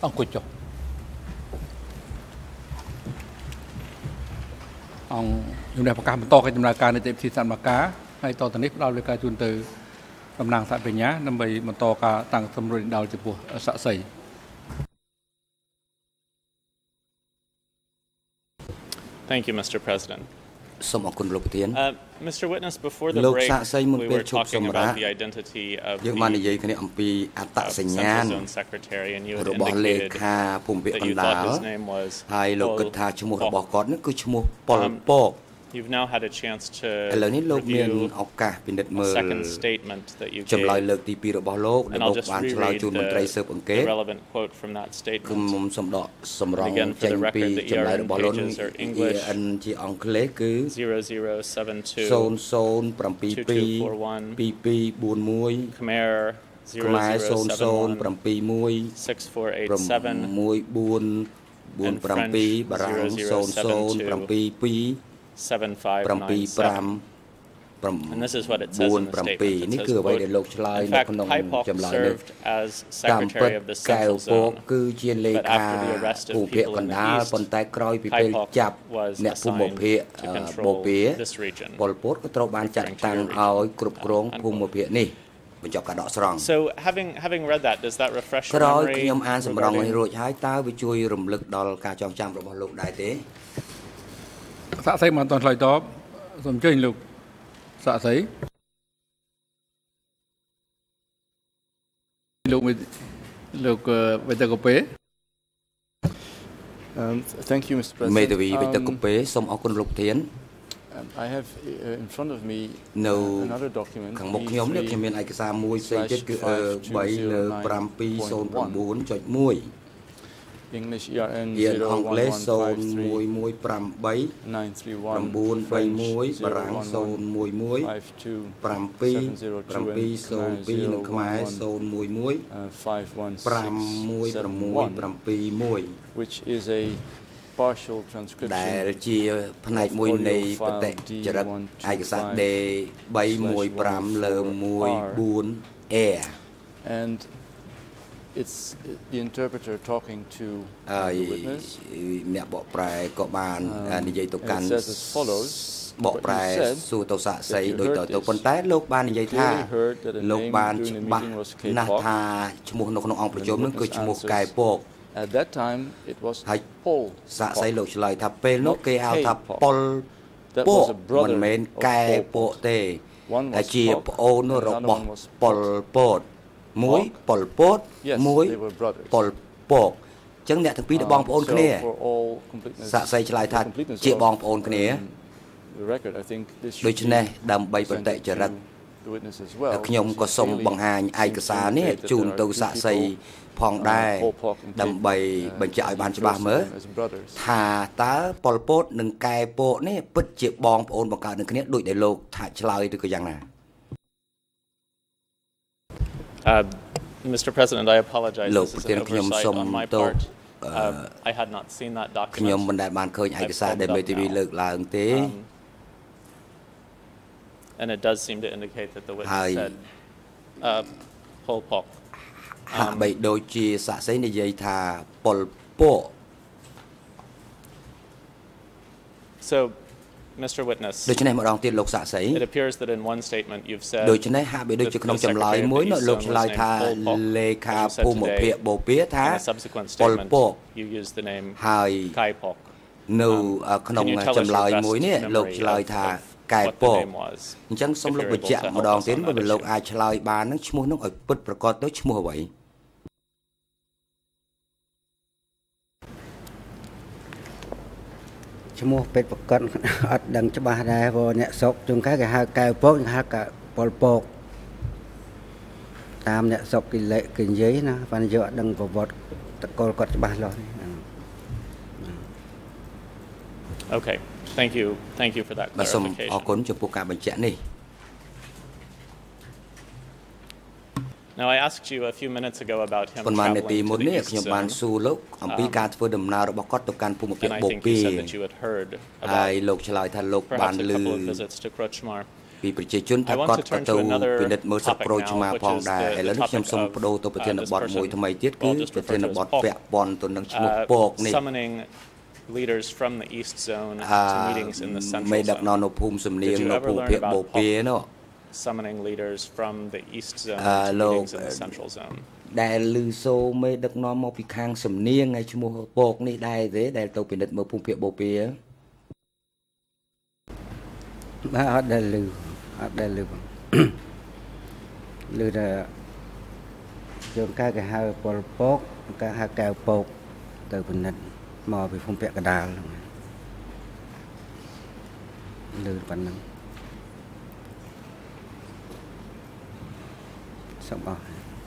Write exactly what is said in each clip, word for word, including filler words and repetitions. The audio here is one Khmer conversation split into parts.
អង្គុយចុះអង្គជំនះប្រកាសបន្តកិច្ចដំណើរការនីតិវិធីសន្និបាតហើយតទៅនេះផ្ដល់លើការជូនទៅតំណាងសហបញ្ញាដើម្បីបន្តការតាំងសម្រួលដល់ចំពោះសាក្សី Thank you, Mister President. សូមអរគុណលោកប្រធាន Uh, Mister Witness, before the break, we were talking about the identity of the uh, Central Zone Secretary, and you had indicated that you thought his name was Pol Pot. Um, You've now had a chance to review a second statement that you gave, and I'll just reread the, the relevant quote from that statement. And again, for the record, the E R N pages are English zero zero seven two two two four one, Khmer zero zero seven one six four eight seven, and French zero zero seven two seven five nine seven. And this is what it says in the statement. It says, quote, in fact, Kai Pok served as Secretary of the Central Zone, but after the arrest of people in the East, Kai Pok was assigned to control this region. So, having having read that, does that refresh your memory regarding... សាក់សីមិនទាន់ឆ្លើយតបសូមអញ្ជើញលោកសាក់សីលោកលោកវិទ្យាកូពេ Thank you, Mister President. មេធាវីវិទ្យាកូពេសូមអរគុណលោកប្រធាន I have uh, in front of me uh, another document. ខាងមុខខ្ញុំនេះខ្ញុំមានឯកសារមួយផ្សេងទៀតគឺ three oh nine point one English E R N zero one one five three nine three one French zero one one five two seven zero two and Khmer zero one one five one six seven one, which is a partial transcription ដែលជាផ្នែកមួយនៃបតិចរិតឯកសារ D three fifteenលើone four អ and it's the interpreter talking to the witness. អ្នកបកប្រែក៏បាននិយាយទៅកាន់ says as follows. បកប្រែសួរទៅសាក្សីដោយតទៅប៉ុន្តែលោកបាននិយាយថាលោកបានច្បាស់ណាស់ថាឈ្មោះនៅក្នុងអង្គប្រជុំនោះគឺឈ្មោះកែពក At that time it was Pol. សាក្សីលោកឆ្លើយថាពេលនោះគេហៅថាប៉ុលពកមិនមែនកែពកទេតែជាប្អូនរបស់ប៉ុលពតមួយប៉ុលពតមួយប៉ុលពកអញ្ចឹងអ្នកទាំងពីរបងប្អូនគ្នាសាក្សីឆ្លើយថាជាបងប្អូនគ្នាដូច្នេះដើម្បីបតិចរិតខ្ញុំក៏សូមបង្ហាញឯកសារនេះជូនទៅសាក្សីផងដែរដើម្បីបញ្ជាក់ឲ្យបានច្បាស់មើលថាតើប៉ុលពតនិងកែពកនេះពិតជាបងប្អូនបង្កើតនឹងគ្នាដូចដែលលោកថាឆ្លើយឬក៏យ៉ាងណា Uh, Mister President, I apologize. This is an oversight on my part. Um, I had not seen that document. Um, and it does seem to indicate that the witness said uh, Pol Pot. Um, so, Mister Witness, it appears that in one statement you've said that the Secretary of the East Zone was named Pol Pot, and you said today, in a subsequent statement, you used the name Kai Pok. Um, can you tell us your best memory of, of what the name was, if you're able to help us on that issue? ឈ្មោះពេទ្យប្រកបអត់ដឹងច្បាស់ដែរព្រោះអ្នកស្រុកជួនកាលគេហៅកែវពកគេហៅកែប៉ុលពកតាមអ្នកស្រុកគេលេគេនិយាយណាបានយកអត់ដឹងប្រវត្តិតកលគាត់ច្បាស់លាស់ Okay, thank you. Thank you for that clarification. អរគុណចំពោះការបញ្ជាក់នេះ Now I asked you a few minutes ago about him traveling to the East Zone, um, and I think you said that you had heard about perhaps a couple of visits to Krochmar. I want to turn to another topic now, which is the, the topic of uh, this person, well, just refer to as Pok, uh, summoning leaders from the East Zone to meetings in the Central Zone. Did you ever learn about Pok summoning leaders from the East Zone to meetings in the Central Zone? ដែលលឺសូមេដឹកនាំមកពីខាងសំនៀងហើយឈ្មោះពកនេះដែរទេដែលទៅពិនិត្យមើលភូមិភាគបូព៌ាបាទអត់ដែលលឺអត់ដែលលឺបងលឺថាជួនកាលគេហៅពលពកកាលហៅកៅពកទៅពិនិត្យមកពីភូមិភាគកណ្ដាលលឺប៉ុណ្ណឹងសូមអរ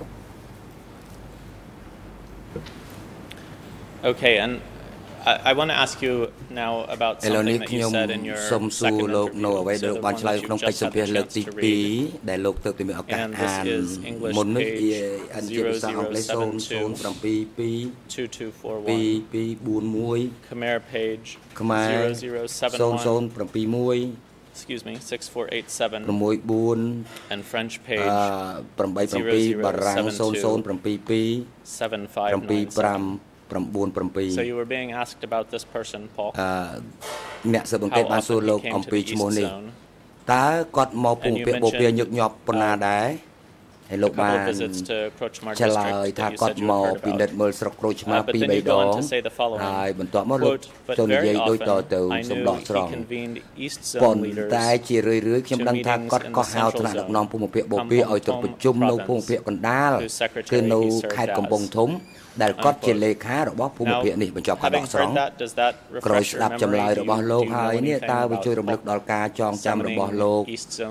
Okay, and I, I want to ask you now about something that you said in your second interview. So the one that you've just had the chance to read. And this is English page zero zero seven two, two two four one, Khmer page zero zero seven one, excuse me, six four eight seven, and French page zero zero seven two, seven five nine seven. So you were being asked about this person, Paul. How often he came to the East Zone. And you mentioned a couple of visits to Krochmar district that you said you had heard about. Uh, but then you go on to say the following, quote, but very often I knew he convened East Zone leaders to meetings in the Central Zone, Kampong province, whose secretary he served as. ដែលគាត់ជាលេខារបស់ភូមិភាគនេះបញ្ចប់ការដកស្រង់ក្រោយស្ដាប់ចម្លើយរបស់លោកហើយនេះតើវាជួយរំលឹកដល់ការចងចាំរបស់លោក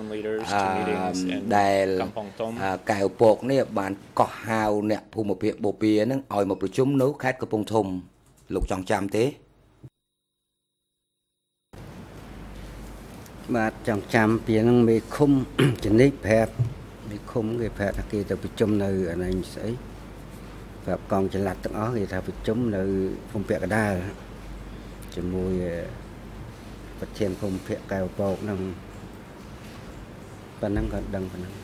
ដែលកៅពកនេះបានកោះហៅអ្នកភូមិភាគបូព៌ានឹងឲ្យមកប្រជុំនៅខេត្តកំពង់ធំលោកចង់ចាំទេបាទចង់ចាំពីនឹងមេឃុំចនិចប្រាប់មេឃុំគេប្រាប់ថាគេទៅប្រជុំនៅអានេះស្អី ប្រាប់កងចល័តទាំងអស់គេថាប្រជុំនៅភូមិភាគកណ្ដាលជាមួយប្រធានភូមិភាគកៅពកហ្នឹងប៉ុណ្ណឹងក៏ដឹងប៉ុណ្ណឹង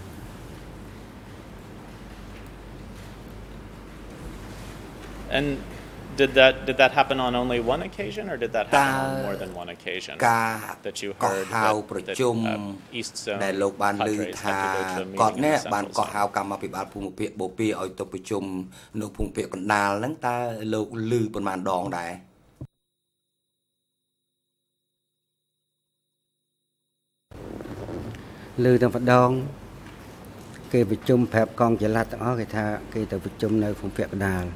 And did that did that happen on only one occasion or did that happen on more than one occasion that you heard that, that uh, East Zone cadres had to go to a meeting in the Central Zone? ហៅកម្មអភិបាលភូមិភាគបូព៌ាឲ្យទៅប្រជុំនៅភូមិភាគកណ្ដាលហ្នឹងតើលោកលឺប៉ុន្មានដងដែរលឺតែម្ដងគេប្រជុំប្រាប់កងចល័តទាំងអស់គេថាគេទៅប្រជុំនៅភូមិភាគកណ្ដាល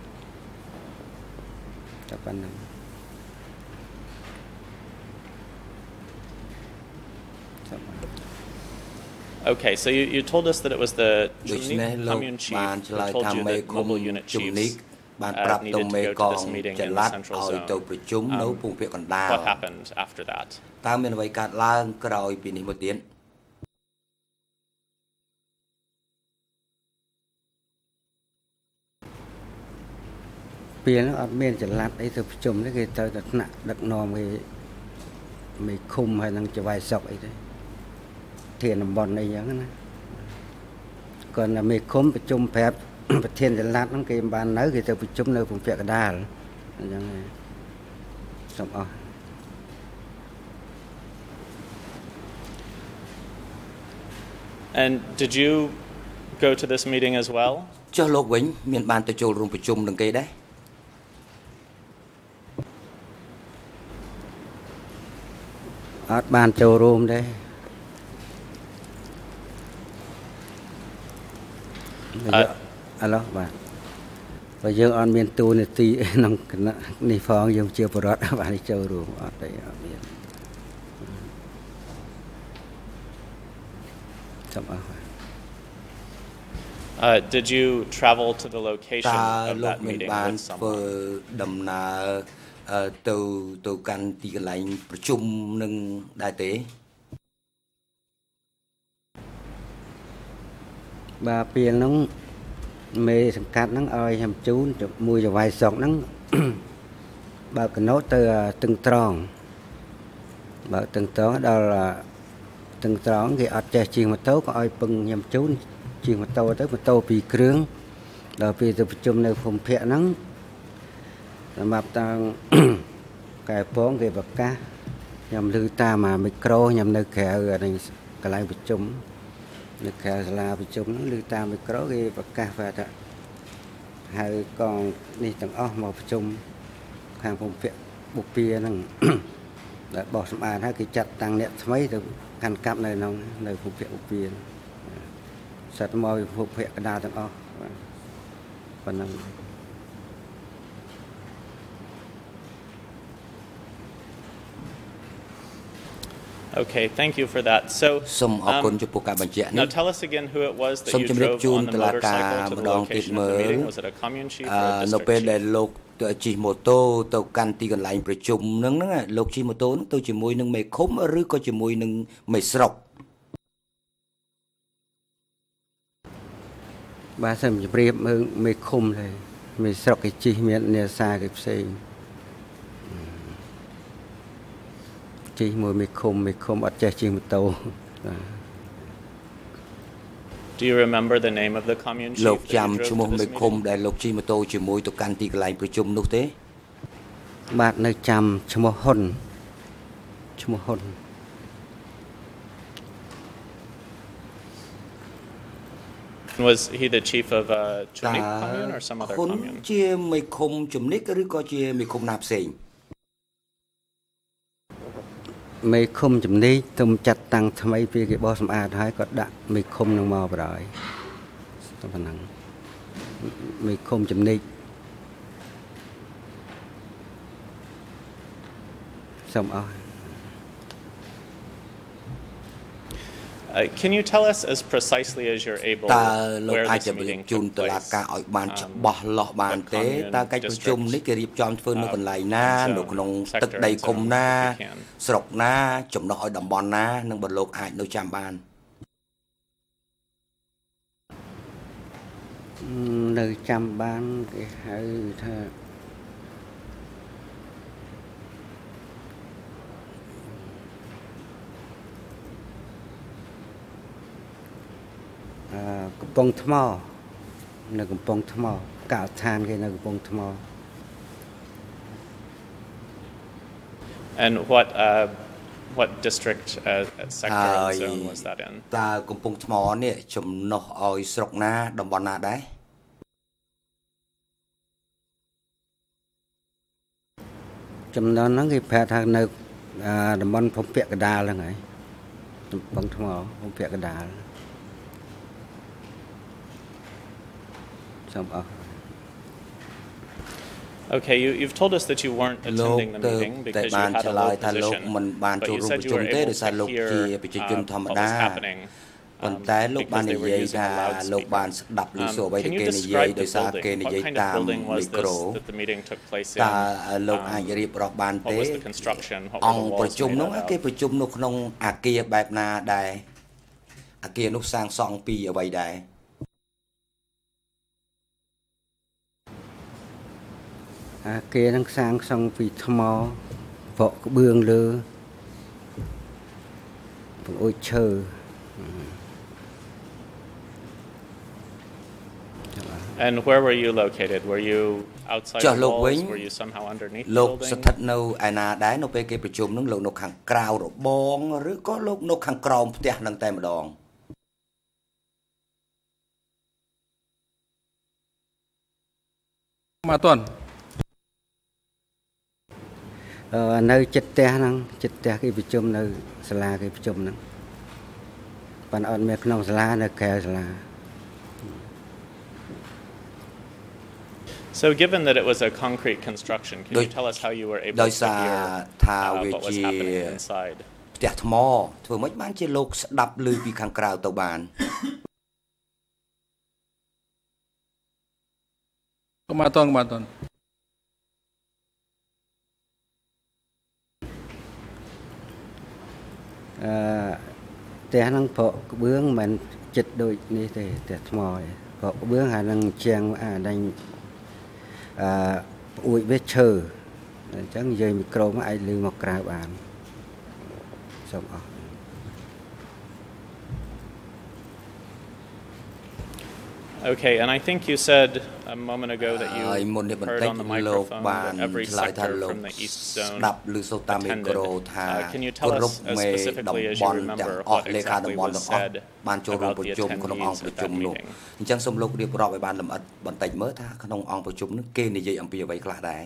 Okay, so you, you told us that it was the commune chief who told you that mobile unit chiefs uh, needed to go to this meeting in the Central Zone. Um, what happened after that? តើមានអ្វីកើតឡើងក្រោយពីនេះមកទៀត ពេលអត់មានចល័តអីទៅប្រជុំទេគេទៅតែថ្នាក់ដឹកនាំគេមិនឃុំហើយនឹងចវាយសក់អីទេធានតំបន់អីចឹងណាគាត់តែមេឃុំប្រជុំប្រាប់ប្រធានចល័តហ្នឹងគេមិនបាននៅគេទៅប្រជុំនៅភូមិភាគកណ្ដាលអញ្ចឹងសូមអរ And did you go to this meeting as well? ចុះលោកវិញមានបានទៅចូលរួមប្រជុំនឹងគេដែរអត់បានចូលរួមដែរអឡូបាទបើយើងអត់មានទូនាទីក្នុងគណៈនេះផងយើងជាបរិវត្តបានចូលរួមអត់ទេអត់មានចាំអរ Uh, did you travel to the location of that meeting with someone? ដំណើរទៅទៅកាន់ទីកន្លែងប្រជុំនឹងដែរទេបាទពេលហ្នឹងមេសង្កាត់ហ្នឹងឲ្យខ្ញុំជូនមួយចវាយសក់ហ្នឹងបើកកណូតទៅទឹងត្រង់បើកទឹងត្រង់ដល់ từng tròn cái ở chạy chiên một tố có ai bưng nhầm chú chiên một tố tới một tố bị kêu rồi vì từ chung này phòng phệ nắng mà ta cái phóng cái bậc cá nhầm lư ta mà micro nhầm nơi kẻ ở đây cái lại bị chung nơi kẻ là bị chung lư ta micro cái bậc cá và hai con đi tầng ó màu chung hàng phòng phệ bục bia năng để bỏ sắm ăn hai cái chặt tăng nẹt mấy từ căn cặp này nó nơi phòng phệ bục bia sạch mồi phòng phệ cái đa tầng ó phần năng Okay, thank you for that. So, um, now tell us again who it was that you drove on the motorcycle to the location of the meeting. Was it a commune chief or a district chief? Chỉ mô tô tàu căn tì gần lạiประชุมนึงนะលោក chỉ mô tô ទៅជាមួយនឹងមេឃុំឬក៏ជាមួយនឹងមេស្រុក bà xem chỉ biết mấy khum này mấy sọc cái chi miệng nhà xa cái xe chi mùi mấy khum mấy khum ở chạy chi một tàu. Do you remember the name of the commune chief? Lộc chăm chú mông mấy khum để lộc chi một tàu chỉ mùi tàu can tì lạiประชุมlúc thế. Bạn nơi chăm chú mông hôn chú mông hôn. Was he the chief of a Chumnik commune or some other commune? Chia mấy khum Chumnikឬក៏ជាmấy khumណាផ្សេង mấy khum Chumnik ទំចាត់តាំងថ្មីពីគេបោះសម្អាតហើយក៏ដាក់mấy khumនឹងមកបរហើយតែប៉ុណ្ណឹងmấy khum Chumnik សូមអរ Uh, can you tell us as precisely as you're able where this meeting took place? Um, what commune, district, uh, zone, sector, and zone, if you can. ស្រុកណាចំណុះឲ្យតំបន់ណានឹងបើលោកអាចនៅចាំបាននៅចាំបានគេហៅថា កំពង់ថ្មនៅកំពង់ថ្មកាលឋានគេនៅកំពង់ថ្ម And what uh, what district uh, sector and zone was that in? តើកំពង់ថ្មនេះចំណុះឲ្យស្រុកណាតំបន់ណាដែរចំណុះហ្នឹងគេប្រាប់ថានៅតំបន់ភូមិពាក់កណ្ដាលហ្នឹងហើយកំពង់ថ្មភូមិពាក់កណ្ដាល Okay, you, you've told us that you weren't attending the meeting because you had a low position, but you said you were able to hear uh, what was happening um, because they were using a loudspeaker. Um, can you describe the building? What kind of building was this that the meeting took place in? Um, what was the construction? What were the walls made out of? គេប្រជុំនៅក្នុងអាគារបែបណាដែរអាគារនោះសាងសង់ពីអ្វីដែរគេនឹងសាងសង់ពីថ្មបកក្បឿងលើបង្អួចឈើ And where were you located? Were you outside the walls? Were you somehow underneath the building? លោកស្ថិតនៅឯណាដែរនៅពេលគេប្រជុំនឹងលោកនៅខាងក្រៅរបងឬក៏លោកនៅខាងក្រោមផ្ទះនឹងតែម្ដងមកតន់នៅចិត្តផ្ទះហ្នឹងចិត្តផ្ទះគេប្រជុំនៅសាលាគេប្រជុំហ្នឹងប៉ុន្តែអត់មានក្នុងសាលានៅក្រៅសាលា So given that it was a concrete construction, can you tell us how you were able to hear uh, what was happening inside? ផ្ទះថ្មធ្វើម៉េចបានជាលោកស្ដាប់ឮពីខាងក្រៅទៅបានមកតន់មកតន់ផ្ទះហ្នឹងប្រកក្បឿងមិនចិត្តដូចនេះទេផ្ទះថ្មឯងប្រកក្បឿងហើយនឹងជាងអាដេញអឺអួយវាឈើអញ្ចឹងនិយាយមីក្រូមកអាចឮមកក្រៅបានសូមអរ Okay, and I think you said a moment ago that you heard on the microphone that every sector from the East Zone attended. Uh, can you tell us, as specifically as you remember, what exactly was said about the attendees at that meeting? អញ្ចឹងសូមលោករៀបរាប់ឲ្យបានលម្អិតបន្តិចមើលថាក្នុងអង្គប្រជុំនោះគេនិយាយអំពីអ្វីខ្លះដែរ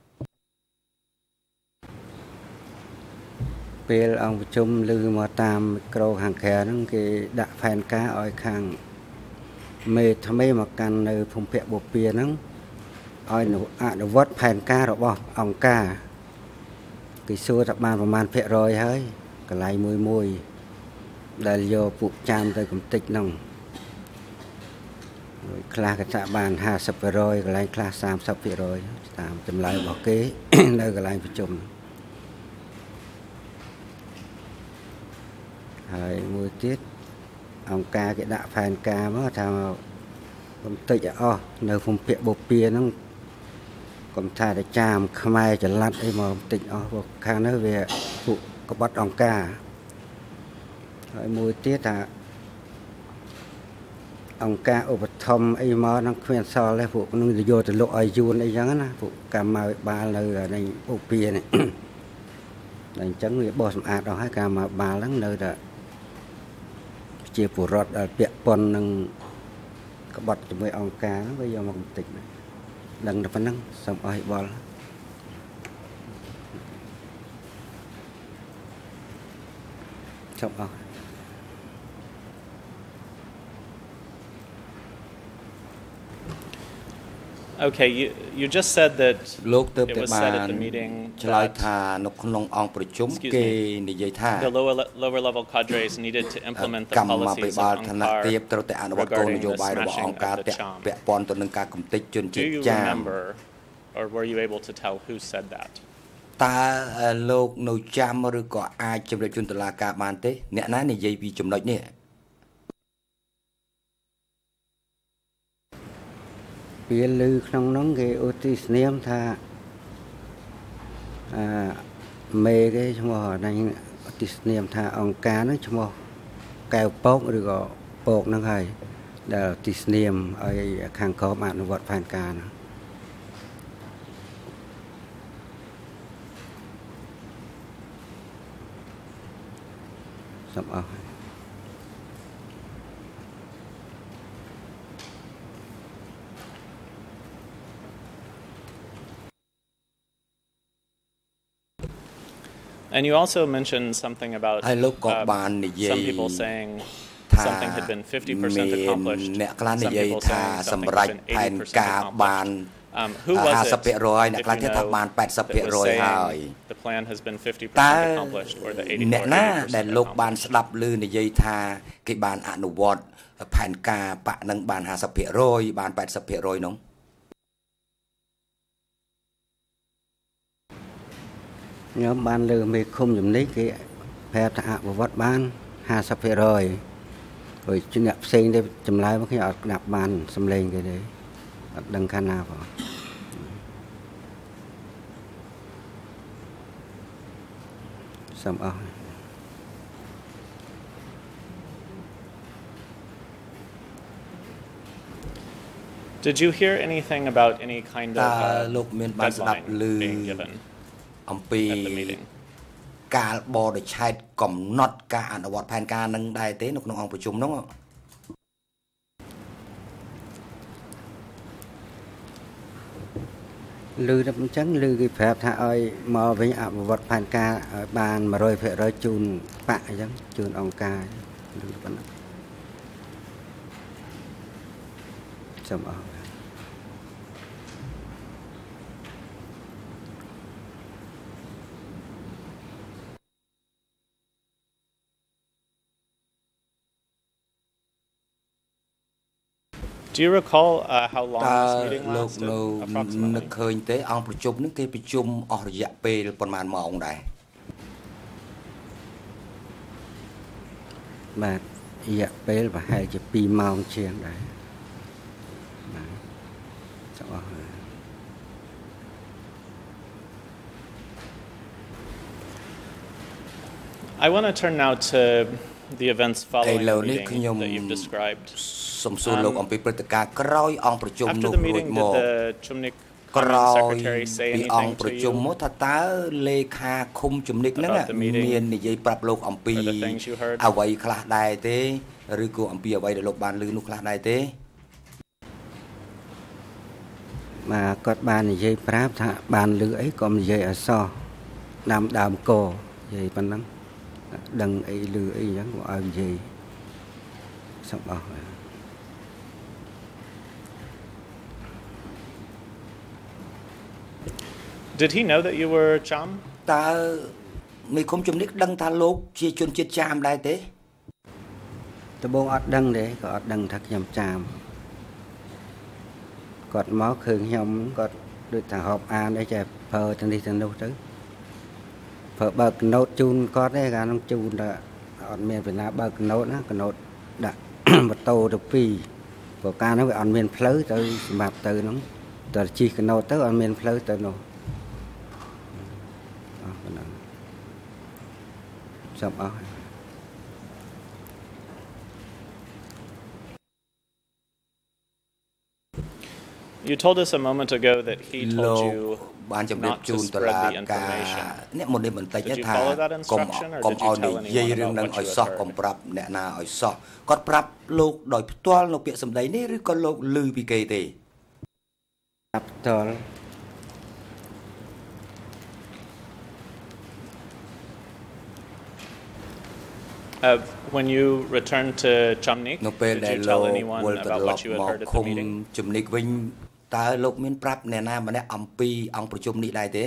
ពេលអង្គប្រជុំឮមកតាមក្រូខាងក្រៅហ្នឹងគេដាក់ផែនការឲ្យខាងមេថ្មីមកកាន់នៅភូមិភាគបូព៌ាហ្នឹងឲ្យអនុវត្តផែនការរបស់អង្គការគេសួរថាបានប្រមាណភាគរយហើយកន្លែងមួយមួយដែលយកពួកចាមទៅកំតិចហ្នឹងខ្លះគេថាបាន ห้าสิบភាគរយ កន្លែងខ្លះ สามสิบភាគរយ តាមចម្លើយរបស់គេ នៅកន្លែងប្រជុំ ហើយមួយទៀតអង្គការគេដាក់ផែនការមកថាកំតិចអស់នៅភូមិភាគបូព៌ាហ្នឹងកុំថាតែចាមខ្មែរចល័តអីមកកំតិចអស់ព្រោះខាងនោះវាពួកក្បត់អង្គការហើយមួយទៀតថាអង្គការឧបត្ថម្ភអីមកហ្នឹងគ្មានសល់ទេពួកនឹងយកទៅលក់ឲ្យយួនអីចឹងណាពួកកម្មាភិបាលនៅในបូព៌ានេះតែអញ្ចឹងវាបោះសម្អាតអស់ហើយកម្មាភិបាលហ្នឹងនៅតែ ជាពលរដ្ឋដែលពាក់ព័ន្ធនឹងក្បត់ជាមួយអង្គការវាយកមកបន្តិចដឹងតែប៉ុណ្ណឹងសូមអរគុណសូមអរ Okay, you you just said that លោកទើប it តែ was បា said ន at the meeting ឆ្លើយ that ថានៅក្នុងអង្គប្រជុំគេនិយាយថា the lower le- lower level cadres needed to implement the កម្មាភិ policies បាល of ឋានៈទាប UNCTAD ត្រូវតែអនុវត្តគោលនយោបាយរបស់អង្គការពាក់ព័ន្ធទៅនឹងការកំទេចជន Do ជាតិ you ចាម remember, or were you able to tell who said that? តើលោកនៅចាំឬក៏អាចជម្រាបជូនតុលាការបានទេអ្នកណានិយាយពីចំណុចនេះពេលឮក្នុងនោះគេឧទ្ទិសនាមថាអឺមេគេឈ្មោះណៃឧទ្ទិសនាមថាអង្គការហ្នឹងឈ្មោះកែវពកឬក៏ពកហ្នឹងហើយដែលឧទ្ទិសនាមឲ្យខាងក្រមអនុវត្តផែនការហ្នឹងសូមអរ And you also mentioned something about uh, some people saying something had been fifty percent accomplished, some people saying something had been eighty percent accomplished. Um, who was it, if you know, that was saying the plan has been fifty percent accomplished or the eighty percent accomplished? គេបានអនុវត្តផែនការបាក់នឹងបាន ห้าสิบភាគរយ បាន แปดสิบភាគរយ នោះខ្ញុំបានលើមេឃុំជំនិចគេប្រាប់ថាអនុវត្តបាន ห้าสิบភាគរយ ហើយជាអ្នកផ្សេងទេចម្លើយមកខ្ញុំអត់ស្ដាប់បានសំឡេងគេទេអត់ដឹងខាងណាបង សូមអរ Did you hear anything about any kind of uh, deadline being given អំពីការបរិច្ឆេទកំណត់ការអនុវត្តផែនការនឹងដែរទេនៅក្នុងអង្គប្រជុំនោះលឺតែអញ្ចឹងលឺគេប្រាប់ថាឲ្យមកវិញអនុវត្តផែនការឲ្យបាន one hundred percent ជូនបាក់អញ្ចឹងជូនអង្គការលឺប៉ុណ្ណឹងសូមអរ Do you recall uh, how long this meeting lasted? Approximately. នឹកឃើញទេអង្គប្រជុំនឹងគេប្រជុំអស់រយៈពេលប៉ុន្មានម៉ោងដែរ បាទរយៈពេលប្រហែលជា two ម៉ោងជាងដែរ បាទសូមអរ I want to turn now to the events following the meeting that you've described. Um, after the meeting, did the Chumnik Common Secretary say anything to you about the meeting or the things you heard? ឬក៏អំពីអ្វីដែលលោកបានឮនោះខ្លះដែរទេបាទគាត់បាននិយាយប្រាប់ថាបានឮអីក៏និយាយឲ្យសោះដាំដើមកនិយាយប៉ុណ្ណឹងដឹងអីឮអីអញ្ចឹងក៏ឲ្យនិយាយសំអស់ Did he know that you were Cham? តើមេឃុំជំនិកដឹងថាលោកជាជនជាតិចាមដែរទេតបងអត់ដឹងទេក៏អត់ដឹងថាខ្ញុំចាមគាត់មកឃើញខ្ញុំគាត់ដូចថាហប់អានអីចេះប្រើទាំងនេះទាំងនោះទៅប្រើបើកកណូតជូនគាត់ទេកាលនោះជូនតែអត់មានពេលណាបើកកណូតណាកណូតដាក់ម៉ូតូទៅពីរព្រោះកាលនោះវាអត់មានផ្លូវទៅសម្រាប់ទៅនោះតើជិះកណូតទៅអត់មានផ្លូវទៅនោះអស់ប៉ុណ្ណឹងសំអស់ You told us a moment ago that he told you not to spread the information. Did you follow that instruction or did you tell anyone about what you had heard? គាត់ប្រាប់លោកដោយផ្ទាល់នៅពាក្យសម្ដីនេះឬក៏លោកឮពីគេទេផ្ទាល់ Uh, when you returned to Chamnik, did you tell anyone about what you had heard at the meeting? តើលោកមានប្រាប់អ្នកណាម្នាក់អំពីអង្គប្រជុំនេះដែរទេ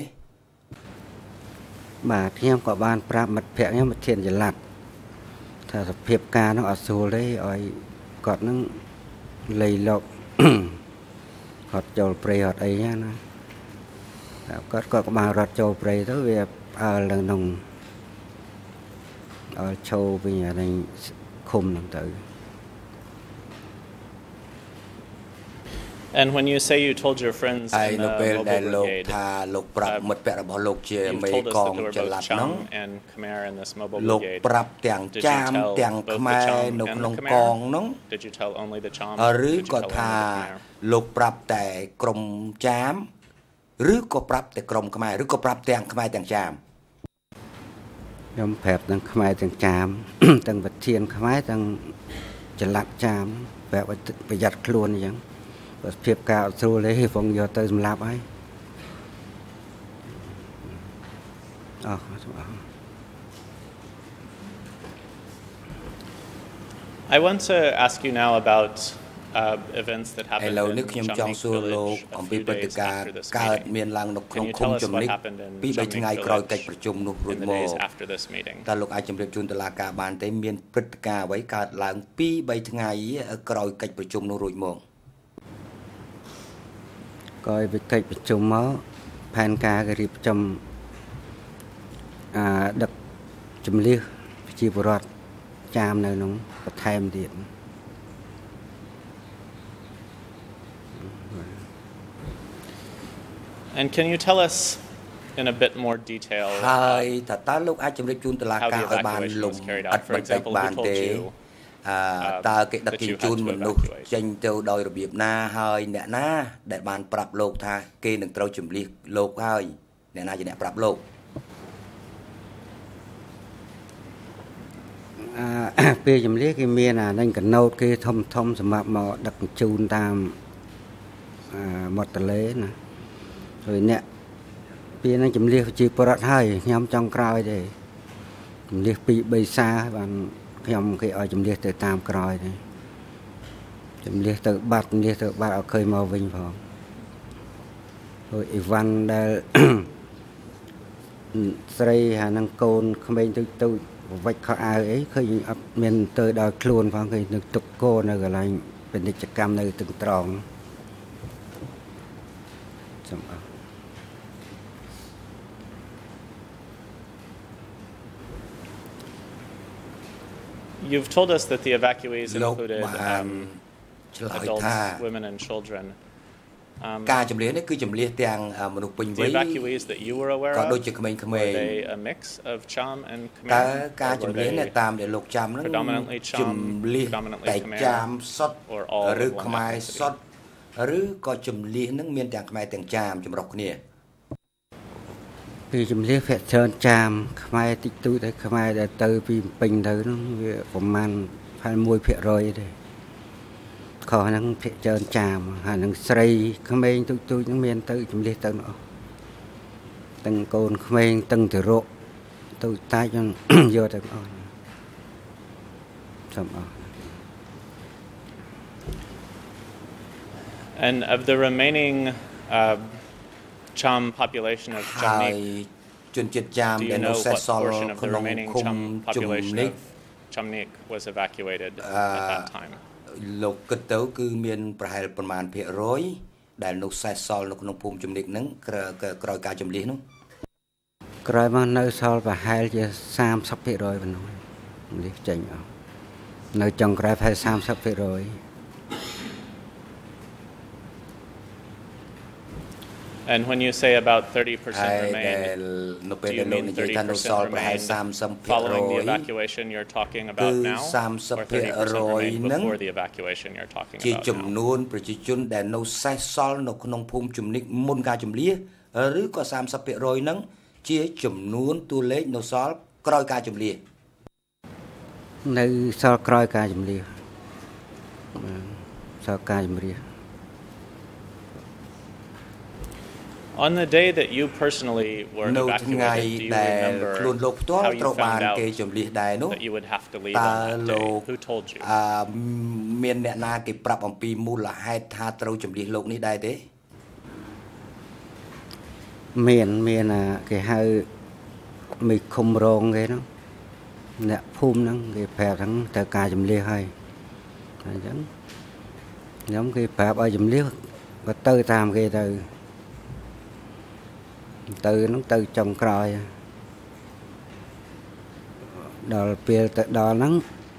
បាទខ្ញុំក៏បានប្រាប់មិត្តភ័ក្ដិខ្ញុំធានចល័តថាសភាពការនោះអត់ស្រួលទេឲ្យគាត់នឹងលៃលោកគាត់ចូលព្រៃអត់អីណាគាត់ក៏បានរត់ចូលព្រៃទៅវាអើលនឹងអើឈោវិញអានេះឃុំនឹងទៅ And when you say you told your friends in the mobile brigade, uh, you told us that there were both Cham and Khmer in this mobile brigade. Did you tell both the Cham and the Khmer? Did you tell only the Cham? Or did you tell only the Khmer? លោកប្រាប់តែក្រុមចាមឬក៏ប្រាប់តែក្រុមខ្មែរឬក៏ប្រាប់ទាំងខ្មែរទាំងចាម ខ្ញុំប្រាប់ទាំងខ្មែរទាំងចាមទាំងវិធានខ្មែរទាំងចល័តចាមប្រាប់ឲ្យប្រយ័ត្នខ្លួនអញ្ចឹង ភាពការស្រួលទេហ្វងយកទៅសម្លាប់ហើយអស់ I want to ask you now about uh, events that happened in Chamnik village a few days after this meeting. Can you tell us what happened in Chamnik village in the days after this meeting? តើលោកអាចជម្រាបជូនតុលាការបានទេមានព្រឹត្តិការណ៍អ្វីកើតឡើងពីរបីថ្ងៃក្រោយកិច្ចប្រជុំនោះរួចមក ក៏វិកិច្ចប្រជុំមកផែនការគេរៀបចំអាដឹកជំនះប្រជាពលរដ្ឋចាមនៅក្នុងបន្ថែមទៀត And can you tell us in a bit more detail ហើយតើតើលោកអាចជម្រាបជូនតុលាការឲ្យបានលំអិតបន្តិចបានទេ តើគេដឹកជញ្ជូនមនុស្សចេញទៅដោយរបៀបណាហើយអ្នកណាដែលបានប្រាប់លោកថាគេនឹងត្រូវជម្លៀសលោកហើយអ្នកណាជាអ្នកប្រាប់លោក ពេលជម្លៀសគេមានអានឹងកណូតគេធំធំសម្រាប់មកដឹកជញ្ជូនតាមមាត់ទន្លេណាហើយអ្នកពេលហ្នឹងជម្លៀសជាបរដ្ឋហើយខ្ញុំចង់ក្រោយទេជម្លៀសពីរបីសាបាន ខ្ញុំគេឲ្យជំនះទៅតាមក្រោយទេជំនះទៅបាត់ជំនះទៅបាត់ឲ្យឃើញមកវិញផងហើយអីវ៉ាន់ដែលស្រីហានឹងកូនក្មេងទៅទៅវិច្ចខោអាវអីឃើញអត់មានទៅដល់ខ្លួនផងគេនឹងទុកកូននៅកន្លែងពាណិជ្ជកម្មនៅទឹកត្រង់ចាំអត់ You've told us that the evacuees included um, adults, women, and children. ការជំនះនេះគឺជំនះទាំងមនុស្សពេញវ័យ evacuees that you were aware ក៏ of ដូចជាក្មេងៗ were they a mix of Cham and តើ Khmer ការជំនះនេះតាមដែលលោកចាំនឹង predominantly ជំ Cham នះ predominantly តែ Khmer ចាមសុទ្ធ or all ឬ of one ខ្មែរ ethnicity សុទ្ធឬក៏ជំនះនឹងមានទាំងខ្មែរទាំងចាមចម្រុះគ្នាពីជំនះភាគច្រើនចាមខ្មែរតិចតួចតែខ្មែរដែលទៅពីពេញទៅនោះវាប្រហែលoneភាគរយទេខុសហ្នឹងភាគច្រើនចាមហើយនឹងស្រីក្មេងទូចទូចហ្នឹងមានទៅជំនះទៅអស់ទាំងកូនក្មេងទាំងទារកទូចតាចហ្នឹងយកទៅអស់សំអស់ And of the remaining uh, Cham population of Jamnik, ជនជាតិចាម do ដែល you នៅ know សេស what សល់ portion of the ក្នុង remaining ឃុំ Cham ជំ population និក of Jamnik was evacuated at that time? លោកគិតទៅគឺមានប្រហែលប្រមាណភាគរយដែលនៅសេសសល់នៅក្នុងភូមិជំនិកហ្នឹងក្រោយការជំនះនោះក្រោយមកនៅសល់ប្រហែលជាthirtyភាគរយប៉ុណ្ណោះនេះចេញអស់នៅចុងក្រោយប្រហែលthirtyភាគរយ And when you say about thirty percent remain, do you mean thirty percent remain following the evacuation you're talking about now, or thirty percent remain before the evacuation you're talking ជា about ចំនួនប្រជាជនដែលនៅសេសសល់នៅក្នុងភូមិជំនិកមុនការជំនះឬក៏thirtyភាគរយហ្នឹងជាចំនួនតួលេខនៅសល់ក្រោយការជំនះនៅសល់ក្រោយការជំនះសល់ការជំនះ On the day that you personally were evacuated, do you remember how you found out that you would have to leave on that day? Who told you? មានអ្នកណាគេប្រាប់អំពីមូលហេតុថាត្រូវជំនះលោកនេះដែរទេមានមានគេហៅមេឃុំរងគេហ្នឹងអ្នកភូមិហ្នឹងគេប្រាប់ហ្នឹងទៅការជំនះហើយអញ្ចឹងខ្ញុំគេប្រាប់ឲ្យជំនះក៏ទៅតាមគេទៅ ទៅនឹងទៅចុងក្រោយដល់ពេលទៅដល់ហ្នឹង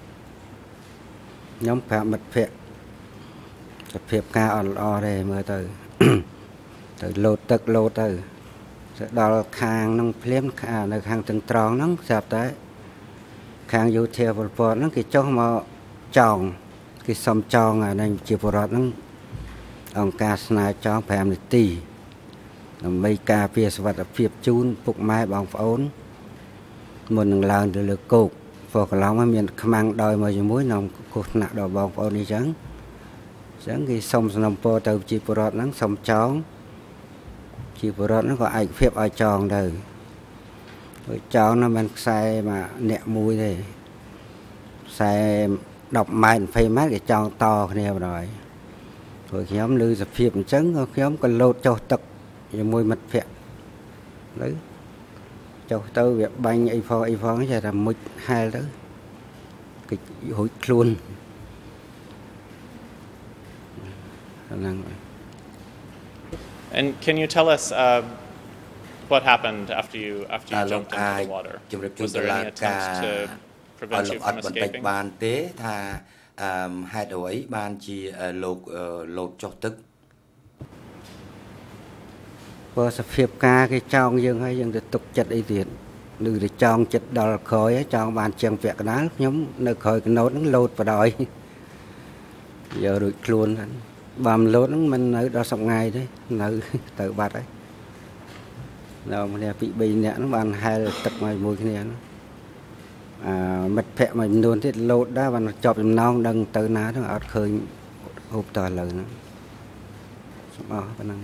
ខ្ញុំប្រាប់មិត្តភ័ក្តិសភាពការអត់ល្អទេមើលទៅ ទៅលោតទឹកលោតទៅដល់ខាងហ្នឹងភ្លាមនៅខាងទាំងត្រង់ហ្នឹងស្រាប់តែខាងយោធាពលពតហ្នឹងគេចុះមកចောင်းគេសុំចောင်းអានេះជាពលរដ្ឋហ្នឹងអង្គការស្នើចောင်းfiveនាទី ដើម្បីការពារសុវត្ថិភាពជូនពុកម៉ែបងប្អូនមុននឹងឡើងទៅលើគោកព្រោះកន្លងមកមានខ្មាំងដោយមកជាមួយនាំគ្រោះថ្នាក់ដល់បងប្អូននេះចឹងអញ្ចឹងគេសុំសំណពរទៅជាពលរដ្ឋហ្នឹងសុំចောင်းជាពលរដ្ឋហ្នឹងក៏ឯកភាពឲ្យចောင်းទៅចောင်းហ្នឹងមិនខ្សែមកអ្នកមួយទេខ្សែ10ម៉ែត្រ20ម៉ែត្រគេចောင်းតគ្នាបណ្ដោយព្រោះខ្ញុំឮសភាពអញ្ចឹងខ្ញុំក៏លោតចុះទឹក ជាមួយមិត្តភ័ក្តិទៅចុះទៅវាបាញ់អីផងអីផងចេះតែមុជហែលទៅគេរួចខ្លួនហ្នឹង And can you tell us uh, what happened after you after you jumped into the water? Was there any attempts to prevent you from escaping? បានទេថាហេតុអ្វីបានជាលោកលោតចុះទឹក ព្រោះសភាពការគេចောင်းយើងហើយយើងទៅទុកចិត្តអីទៀតឬទៅចောင်းចិត្តដល់ក្រោយចောင်းបានជាងពាក់កណ្ដាលខ្ញុំនៅក្រោយកណូតហ្នឹងលោតបដ ாய் យករួចខ្លួនហ្នឹងបើមិនលោតហ្នឹងមិននៅដល់សប្ងៃទេនៅទៅបាត់ហើយនៅម្នាក់ពីរបីនាក់ហ្នឹងបានហែលទឹកមកជាមួយគ្នាអាមិត្តភ័ក្តិមួយចំនួនទៀតលោតដែរបានជាប់ចំណងដឹងទៅណាទៅអត់ឃើញហូបតឥឡូវហ្នឹងសូមអរប៉ុណ្ណឹង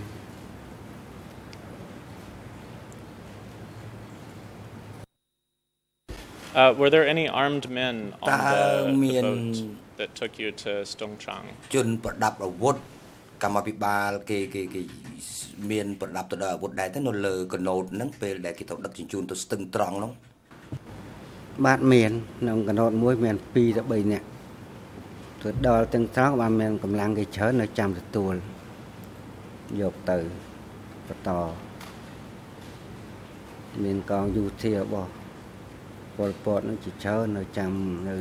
Uh, were there any armed men on the, the boat that took you to Stongchang? ជនប្រដាប់អាវុធកម្ពុជាបាលគេគេគេមានប្រដាប់ទៅដល់អាវុធដែរទៅនៅលើកណូតហ្នឹងពេលដែលគេទៅដឹកជញ្ជូនទៅស្ទឹងត្រង់ហ្នឹងបាទមានក្នុងកណូតមួយមានtwoទៅthreeនាក់ទៅដល់ស្ទឹងត្រង់បានមានកម្លាំងគេច្រើននៅចាំទទួលយកទៅបន្តមានកងយោធារបស់ ពលពតនឹងជាច្រើននៅចាំនៅ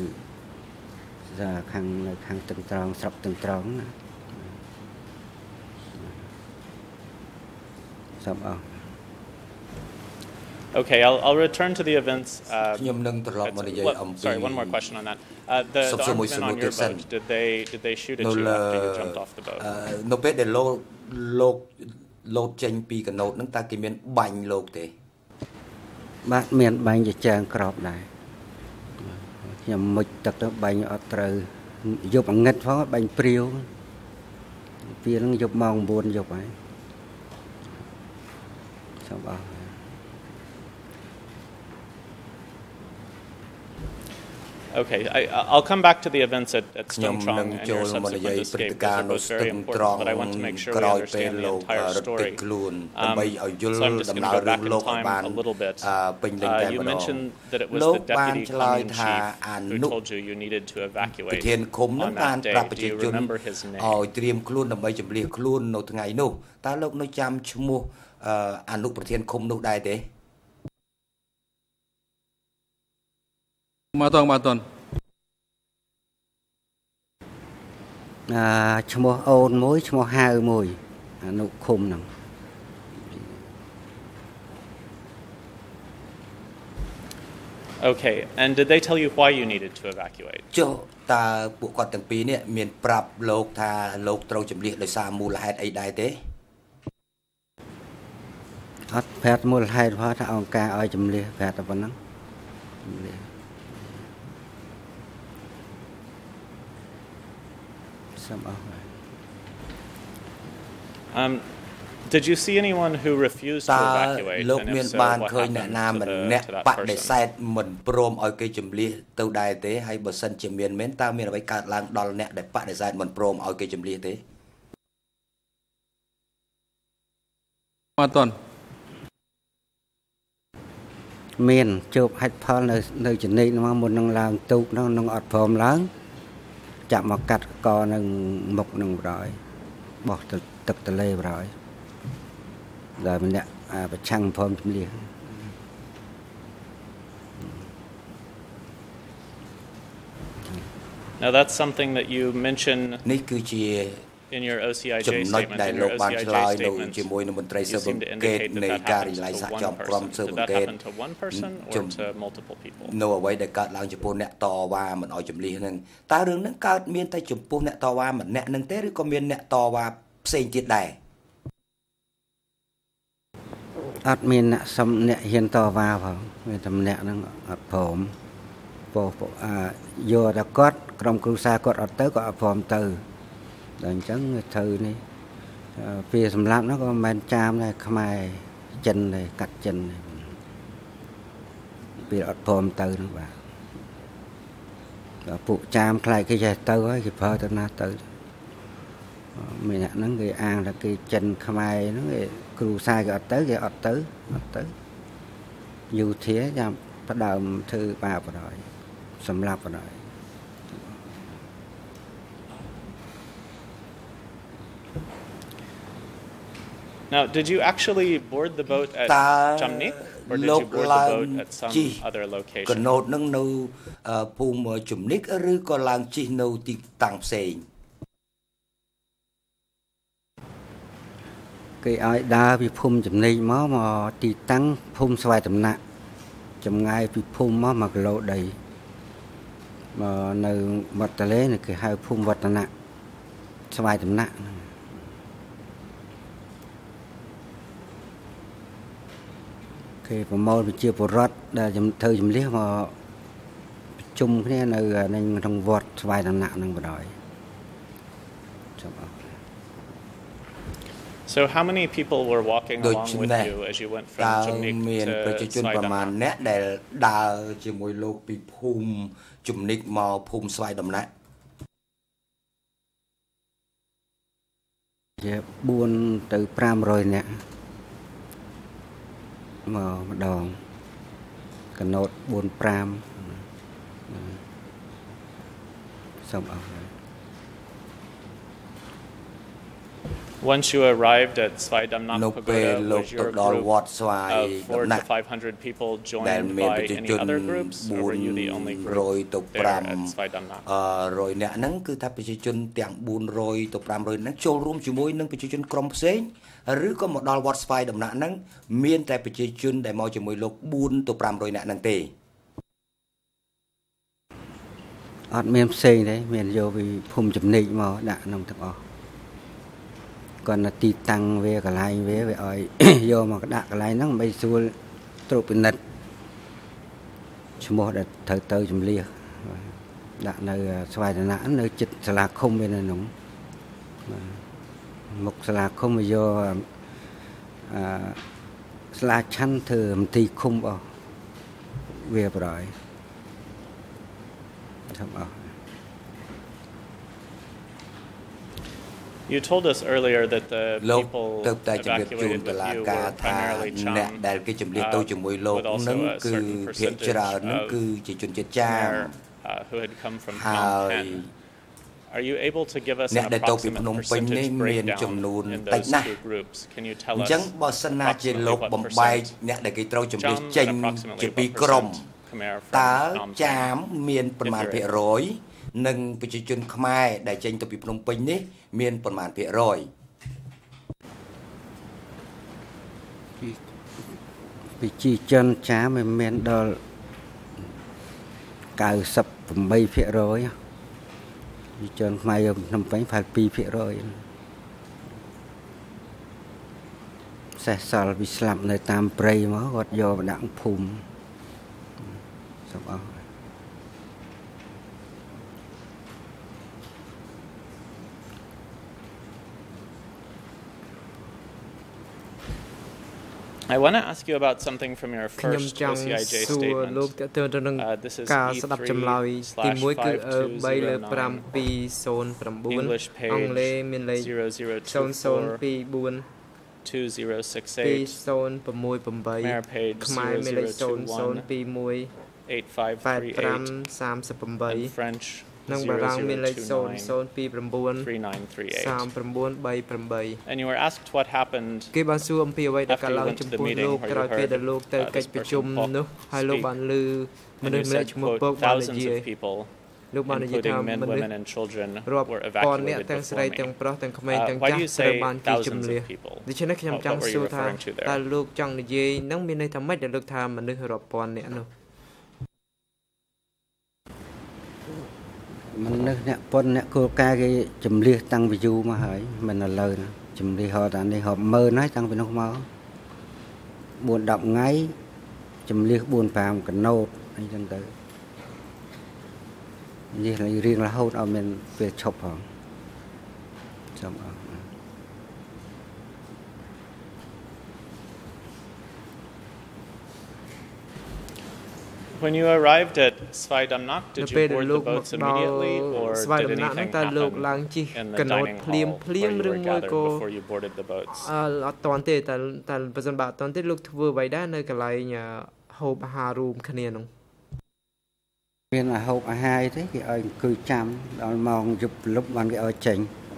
ខាងនៅខាងទឹកត្រង់ស្រុកទឹកត្រង់ណាសូមអរ Okay, I'll, I'll return to the events. Uh, sorry, one more question on that. Uh, the, the armed men on your boat, did they did they shoot at you after you jumped off the boat? នៅពេលដែលលោកលោកលោតចេញពីកណូតហ្នឹងតើគេមានបាញ់លោកទេបាទមានបាញ់ជាច្រើនក្របដែរខ្ញុំមុជទឹកទៅបាញ់អត់ត្រូវយប់អងឹតផងបាញ់ព្រាវពេលហ្នឹងយប់ម៉ោងnineយប់ហើយសូមអរ Okay, I, I'll come back to the events at, at Stone Trong and your subsequent escape. Those are both very important, but I want to make sure we understand the entire story. Um, so I'm just going to go back in time a little bit. Uh, you mentioned that it was the deputy commune chief who told you you needed to evacuate on that day. Do you remember his name? ឲ្យត្រៀមខ្លួនដើម្បីជម្លៀសខ្លួននៅថ្ងៃនោះតើលោកនៅចាំឈ្មោះអនុប្រធានឃុំនោះដែរទេមកតងមកតងអឺឈ្មោះអូនមួយឈ្មោះហៅមួយអនុឃុំហ្នឹង Okay, and did they tell you why you needed to evacuate? ចុះតើពួកគាត់ទាំងពីរនេះមានប្រាប់លោកថាលោកត្រូវជម្លៀសដោយសារមូលហេតុអីដែរទេអត់ប្រាប់មូលហេតុផងថាអង្គការឲ្យជម្លៀសប្រាប់តែប៉ុណ្ណឹង Um, did you see anyone who refused to evacuate? And if so, what happened to, the, to that person? មិនព្រមឲ្យគេជម្លៀសទៅដែរទេហើយបើសិនជាមានមែនតើមានអ្វីកើតឡើងដល់អ្នកដែលបដិសេធមិនព្រមឲ្យគេជម្លៀសទេអត់តន់មានជួបហេតុផលនៅនៅចំណេញមកមុននឹងឡើងទូកនោះនឹងអត់ព្រមឡើងចាប់មកកាត់កនឹងមុខនឹងបរយបោះទឹកទលេបរយដែលម្នាក់ប្រឆាំងព្រមជំលៀស Now that's something that you mention នេះគឺជា in your O C I J statement. In your O C I J statement, you seem to indicate that that happened to one person. Did that happen to one person or to multiple people? នៅអ្វីដែលកើតឡើងចំពោះអ្នកតវ៉ាមិនឲ្យជំលៀសហ្នឹងតើរឿងហ្នឹងកើតមានតែចំពោះអ្នកតវ៉ាម្នាក់ហ្នឹងទេឬក៏មានអ្នកតវ៉ាផ្សេងទៀតដែរអត់មានអ្នកសំអ្នកហ៊ានតវ៉ាផងមានតែម្នាក់ហ្នឹងអត់ព្រមពោអាយកតែគាត់ក្រុមគ្រួសារគាត់អត់ទៅក៏អត់ព្រមទៅតែអញ្ចឹងត្រូវនេះពេលសម្រាប់នោះក៏មិនមែនចាមដែរខ្មែរចិនដែរកាត់ចិនពេលអត់ព្រមទៅនោះបាទពួកចាមខ្លាចគេចេះទៅហើយគេប្រើទៅណាទៅមានអ្នកហ្នឹងគេអាងថាគេចិនខ្មែរហ្នឹងគេគ្រូសាយគេអត់ទៅគេអត់ទៅអត់ទៅយូធាចាំផ្ដើមធ្វើបាបបណ្ដោយសម្រាប់បណ្ដោយ Now, did you actually board the boat at Chamnik, or did you board the boat at some other location? កណូតនឹងនៅភូមិជំនិកឬក៏ឡើងជិះនៅទីតាំងផ្សេងគេឲ្យដើរពីភូមិជំនិកមកមកទីតាំងភូមិស្វាយតំណាក់ចម្ងាយពីភូមិមកoneគីឡូដីមកនៅវត្តតលេគេហៅភូមិវឌ្ឍនៈស្វាយតំណាក់គេប្រមូលប្រជាពលរដ្ឋដែលធ្វើជំនះមកប្រជុំគ្នានៅក្នុងវត្តស្វាយតំណាក់នឹងបណ្ដោយ So how many people were walking along with you as you went from Chumnik to Swai Damnak? អ្នកដែលដើរជាមួយលោកពីភូមិជំនិកមកភូមិស្វាយតំណាក់ជាfourទៅfive hundredនាក់មកម្ដងកណូតfour fiveសូមអរ Once you arrived at Svai Damnak Pagoda, was your group of four to five hundred people joined by any other groups, or were you the only group there at Svai Damnak? រយអ្នកហ្នឹងគឺថាប្រជាជនទាំង bốn trăm ទៅ five hundred ហ្នឹងចូលរួមជាមួយនឹងប្រជាជនក្រុមផ្សេងឬក៏មកដល់វត្តស្វាយដំណាក់ហ្នឹងមានតែប្រជាជនដែលមកជាមួយលោក four to five hundred អ្នកហ្នឹងទេអត់មានផ្សេងទេមានយកពីភូមិចំណេញមកដាក់ក្នុងទាំងអស់គាត់នៅទីតាំងវាកន្លែងវាវាឲ្យយកមកដាក់កន្លែងហ្នឹងដើម្បីស្រួលត្រួតពិនិត្យឈ្មោះដែលត្រូវទៅជំលះដាក់នៅស្វាយដំណាក់នៅចិត្តសាលាឃុំវានៅក្នុងមុខសាលាឃុំវាយកអឺស្លាឆាន់ធ្វើមន្ទីរឃុំអស់វាប្រហើយធ្វើអស់ You told us earlier that the people evacuated with you were primarily Cham, uh, with also a certain percentage of Khmer uh, who had come from Phnom Penh. Are you able to give us an approximate percentage breakdown in those two groups? Can you tell us approximately what percent Cham and approximately what percent Khmer from Phnom Penh? និងប្រជាជនខ្មែរដែលចេញទៅពីភ្នំពេញនេះមានប្រមាណភាគរយប្រជាជនចាមមិនមែនដល់ ninety-eightភាគរយ ប្រជាជនខ្មែរយកភ្នំពេញ twoភាគរយ សេះសល់វាស្លាប់នៅតាមព្រៃមកគាត់យកមកដាក់ភូមិសពអស់ I want to ask you about something from your first O C I J statement. Uh, this is E three slash five two zero nine, English page zero zero two four, two zero six eight, Khmer page zero zero two one, eight five three eight, and French zero zero two nine, three nine three eight. And you were asked what happened after you went to the meeting where you heard uh, this person Pok speak. And you said, quote, thousands of people, including men, women, and children, were evacuated before me. Uh, why do you say thousands of people? What, what were you referring to there? មនុស្សអ្នកប៉ុនអ្នកគោលការណ៍គេជំលះតាំងពីយូរមកហើយមិនឥឡូវណាជំលះហត់អានេះរាប់ម៉ឺនហើយតាំងពីនោះមក four ten ថ្ងៃជំលះ four five កណូតអីចឹងទៅនិយាយរៀងរហូតឲ្យមានពេលឈប់ផងចាំអស់ When you arrived at Svai Damnak, did you board the boats immediately, or did anything happen in the dining hall where you were gathered before you boarded the boats? អត់តាន់ទេតែតែប្រសិនបើអត់តាន់ទេលោកធ្វើអ្វីដែរនៅកន្លែងហូបអាហាររួមគ្នានោះមានអាហូបអាហារទេគេឲ្យអង្គុយចាំដល់ម៉ោងយប់លប់បានគេឲ្យចេញ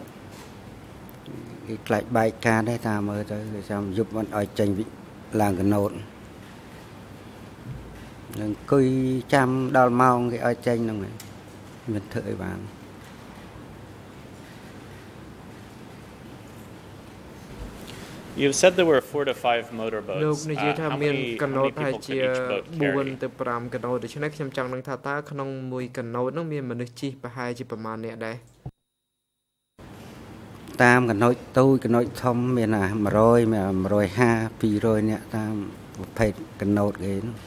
គេខ្លាចបែកការដែរតាមមើលទៅគេចាំយប់បានឲ្យចេញឡើងកណូត នឹងគួយចាំដល់ម៉ោងគេឲ្យចេញហ្នឹងមិនធ្វើអីបាន You've said there were four to five motorboats. Uh, how many, how many people could each boat carry? 4ទៅ5កណូតដូច្នេះខ្ញុំចង់នឹងថាតើក្នុងមួយកណូតហ្នឹងមានមនុស្សជិះប្រហែលជាប្រមាណអ្នកដែរតាមកណូតតូចកណូតធំមានអាone hundredមានone fifty two hundredអ្នកតាមប្រភេទកណូតគេហ្នឹង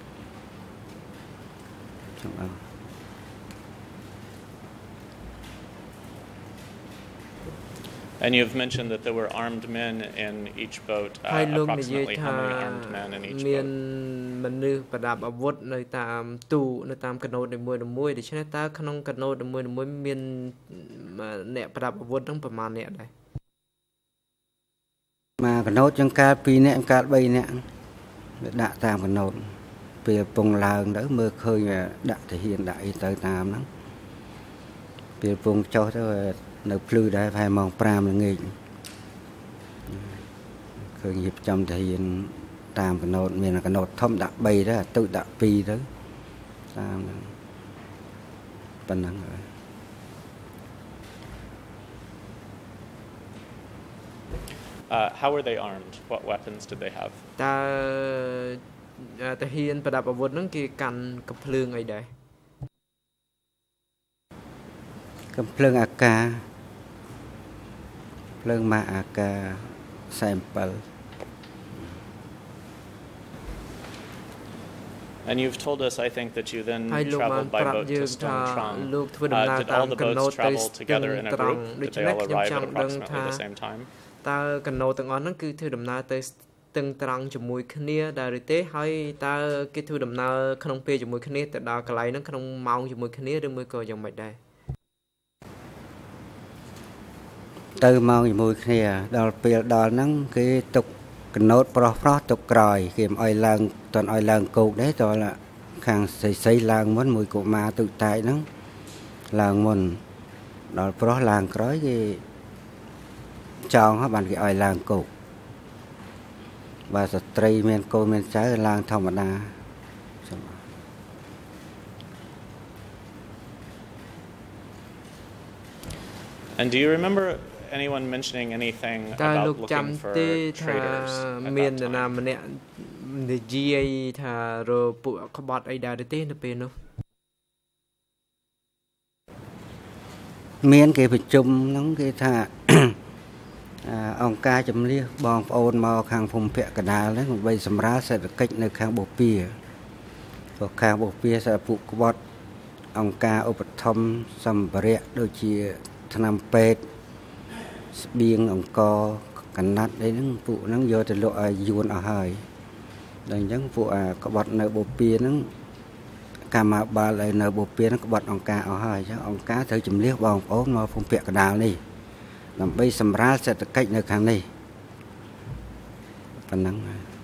And you've mentioned that there were armed men in each boat. Uh, approximately how many armed men in each boat? មានមនុស្សប្រដាប់អាវុធនៅតាមទូនៅតាមកណូតនីមួយៗដូច្នេះតើក្នុងកណូតនីមួយៗមានអ្នកប្រដាប់អាវុធហ្នឹងប្រមាណអ្នកដែរមកកណូតចង្ការtwoអ្នកចង្ការthreeអ្នកដាក់តាមកណូត ពេលពងឡើងទៅមើលឃើញដាក់ទាហានដាក់អីទៅតាមហ្នឹងពេលពងចុះទៅនៅភ្លឺដែរប្រហែលម៉ោងfiveល្ងាចឃើញរៀបចំទាហានតាមកណូតមានកណូតធំដាក់បីទៅទូកដាក់ពីរទៅតាមហ្នឹងប៉ុណ្ណឹងហើយ Uh, how were they armed? What weapons did they have? តើទាហានប្រដាប់អាវុធហ្នឹងគេកាន់កំភ្លើងអីដែរកំភ្លើងអាកាភ្លើងម៉ាអាកាសែនbảy And you've told us, I think, that you then traveled by boat to Stone Trong. Uh, did all the boats travel together in a group? Did they all arrive at approximately the same time? តើកណូទាំងអស់ហ្នឹងគឺធ្វើដំណើរទៅស្ទឹងត្រង់ជាមួយគ្នាដែរឬទេហើយតើគេធ្វើដំណើរក្នុងពេលជាមួយគ្នាទៅដល់កន្លែងហ្នឹងក្នុងម៉ោងជាមួយគ្នាឬមួយក៏យ៉ាងម៉េចដែរទៅម៉ោងជាមួយគ្នាដល់ពេលដល់ហ្នឹងគេទុកកណូតប្រុសប្រុសទុកក្រោយគេមិនអោយឡើងតន់អោយឡើងគោកដែរតើខាងស្រីស្រីឡើងមុនមួយកុមារទុកតែកហ្នឹងឡើងមុនដល់ប្រុសឡើងក្រោយគេចောင်းហ្នឹងបានគេឲ្យឡើងគោកបើស្ត្រីមានកូនមានចៅឡើងធម្មតា And do you remember anyone mentioning anything about looking for traders at that time? និយាយថារពួកក្បត់អីដែរទេនៅពេលនោះមានគេប្រជុំហ្នឹងគេថាអង្គការជំនះបងប្អូនមកខាងភូមិភាគកណ្ដាលហ្នឹងដើម្បីសម្រាលសេដ្ឋកិច្ចនៅខាងបូព៌ាព្រោះខាងបូព៌ាសារពួកក្បត់អង្គការឧបត្ថម្ភសម្ភារៈដូចជាថ្នាំពេទ្យស្បៀងអង្គរកណាត់អីហ្នឹងពួកហ្នឹងយកទៅលក់ឲ្យយួនអស់ហើយដល់អញ្ចឹងពួកអាក្បត់នៅបូព៌ាហ្នឹងកម្មាបាលឲ្យនៅបូព៌ាហ្នឹងក្បត់អង្គការអស់ហើយអញ្ចឹងអង្គការត្រូវជំនះបងប្អូនមកភូមិភាគកណ្ដាលនេះដើម្បីសម្រាលសេដ្ឋកិច្ចនៅខាងនេះប៉ុណ្ណឹង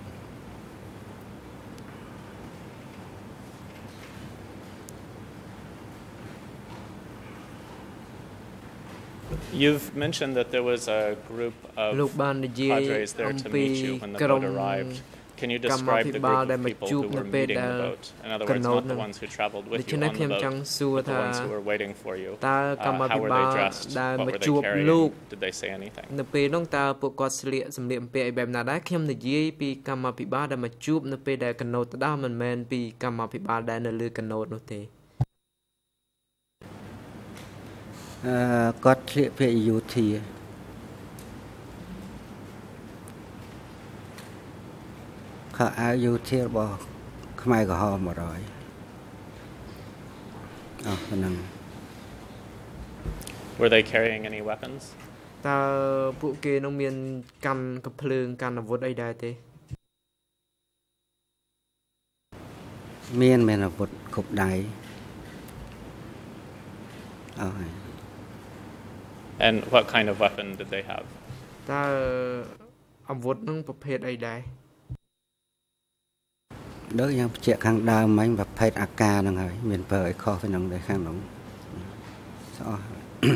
You've mentioned that there was a group of padres there to meet you when the boat arrived. Can you describe the group of people who were meeting the boat? In other words, not the ones who traveled with you on the boat, but the ones who were waiting for you. Uh, how were they dressed? What were they carrying? Did they say anything? នៅពេលនោះតើពួកគាត់ស្លៀកសម្លៀកបំពាក់អីបែបណាដែរខ្ញុំនិយាយពីកម្មាភិបាលដែលមកជួបនៅពេលដែលកណូតទៅដល់មិនមែនពីកម្មាភិបាលដែលនៅលើកណូតនោះទេអឺគាត់ឆ្លៀកពាក់យោធាខោអាវយោធារបស់ខ្មែរក្រហមmột rồi អស់ប៉ុណ្ណឹង Were they carrying any weapons? តើពួកគេនោះមានកាន់កាភ្លើងកាន់អាវុធអីដែរទេមានមានអាវុធគ្រប់ដៃអស់ហើយ And what kind of weapon did they have? តើអាវុធនឹងប្រភេទអីដែរដូចយ៉ាងបញ្ជាក់ខាងដើមមិញប្រភេទអាកាហ្នឹងហើយមានប្រើឲ្យខុសទៅនឹងដែរខាងនោះស្អស់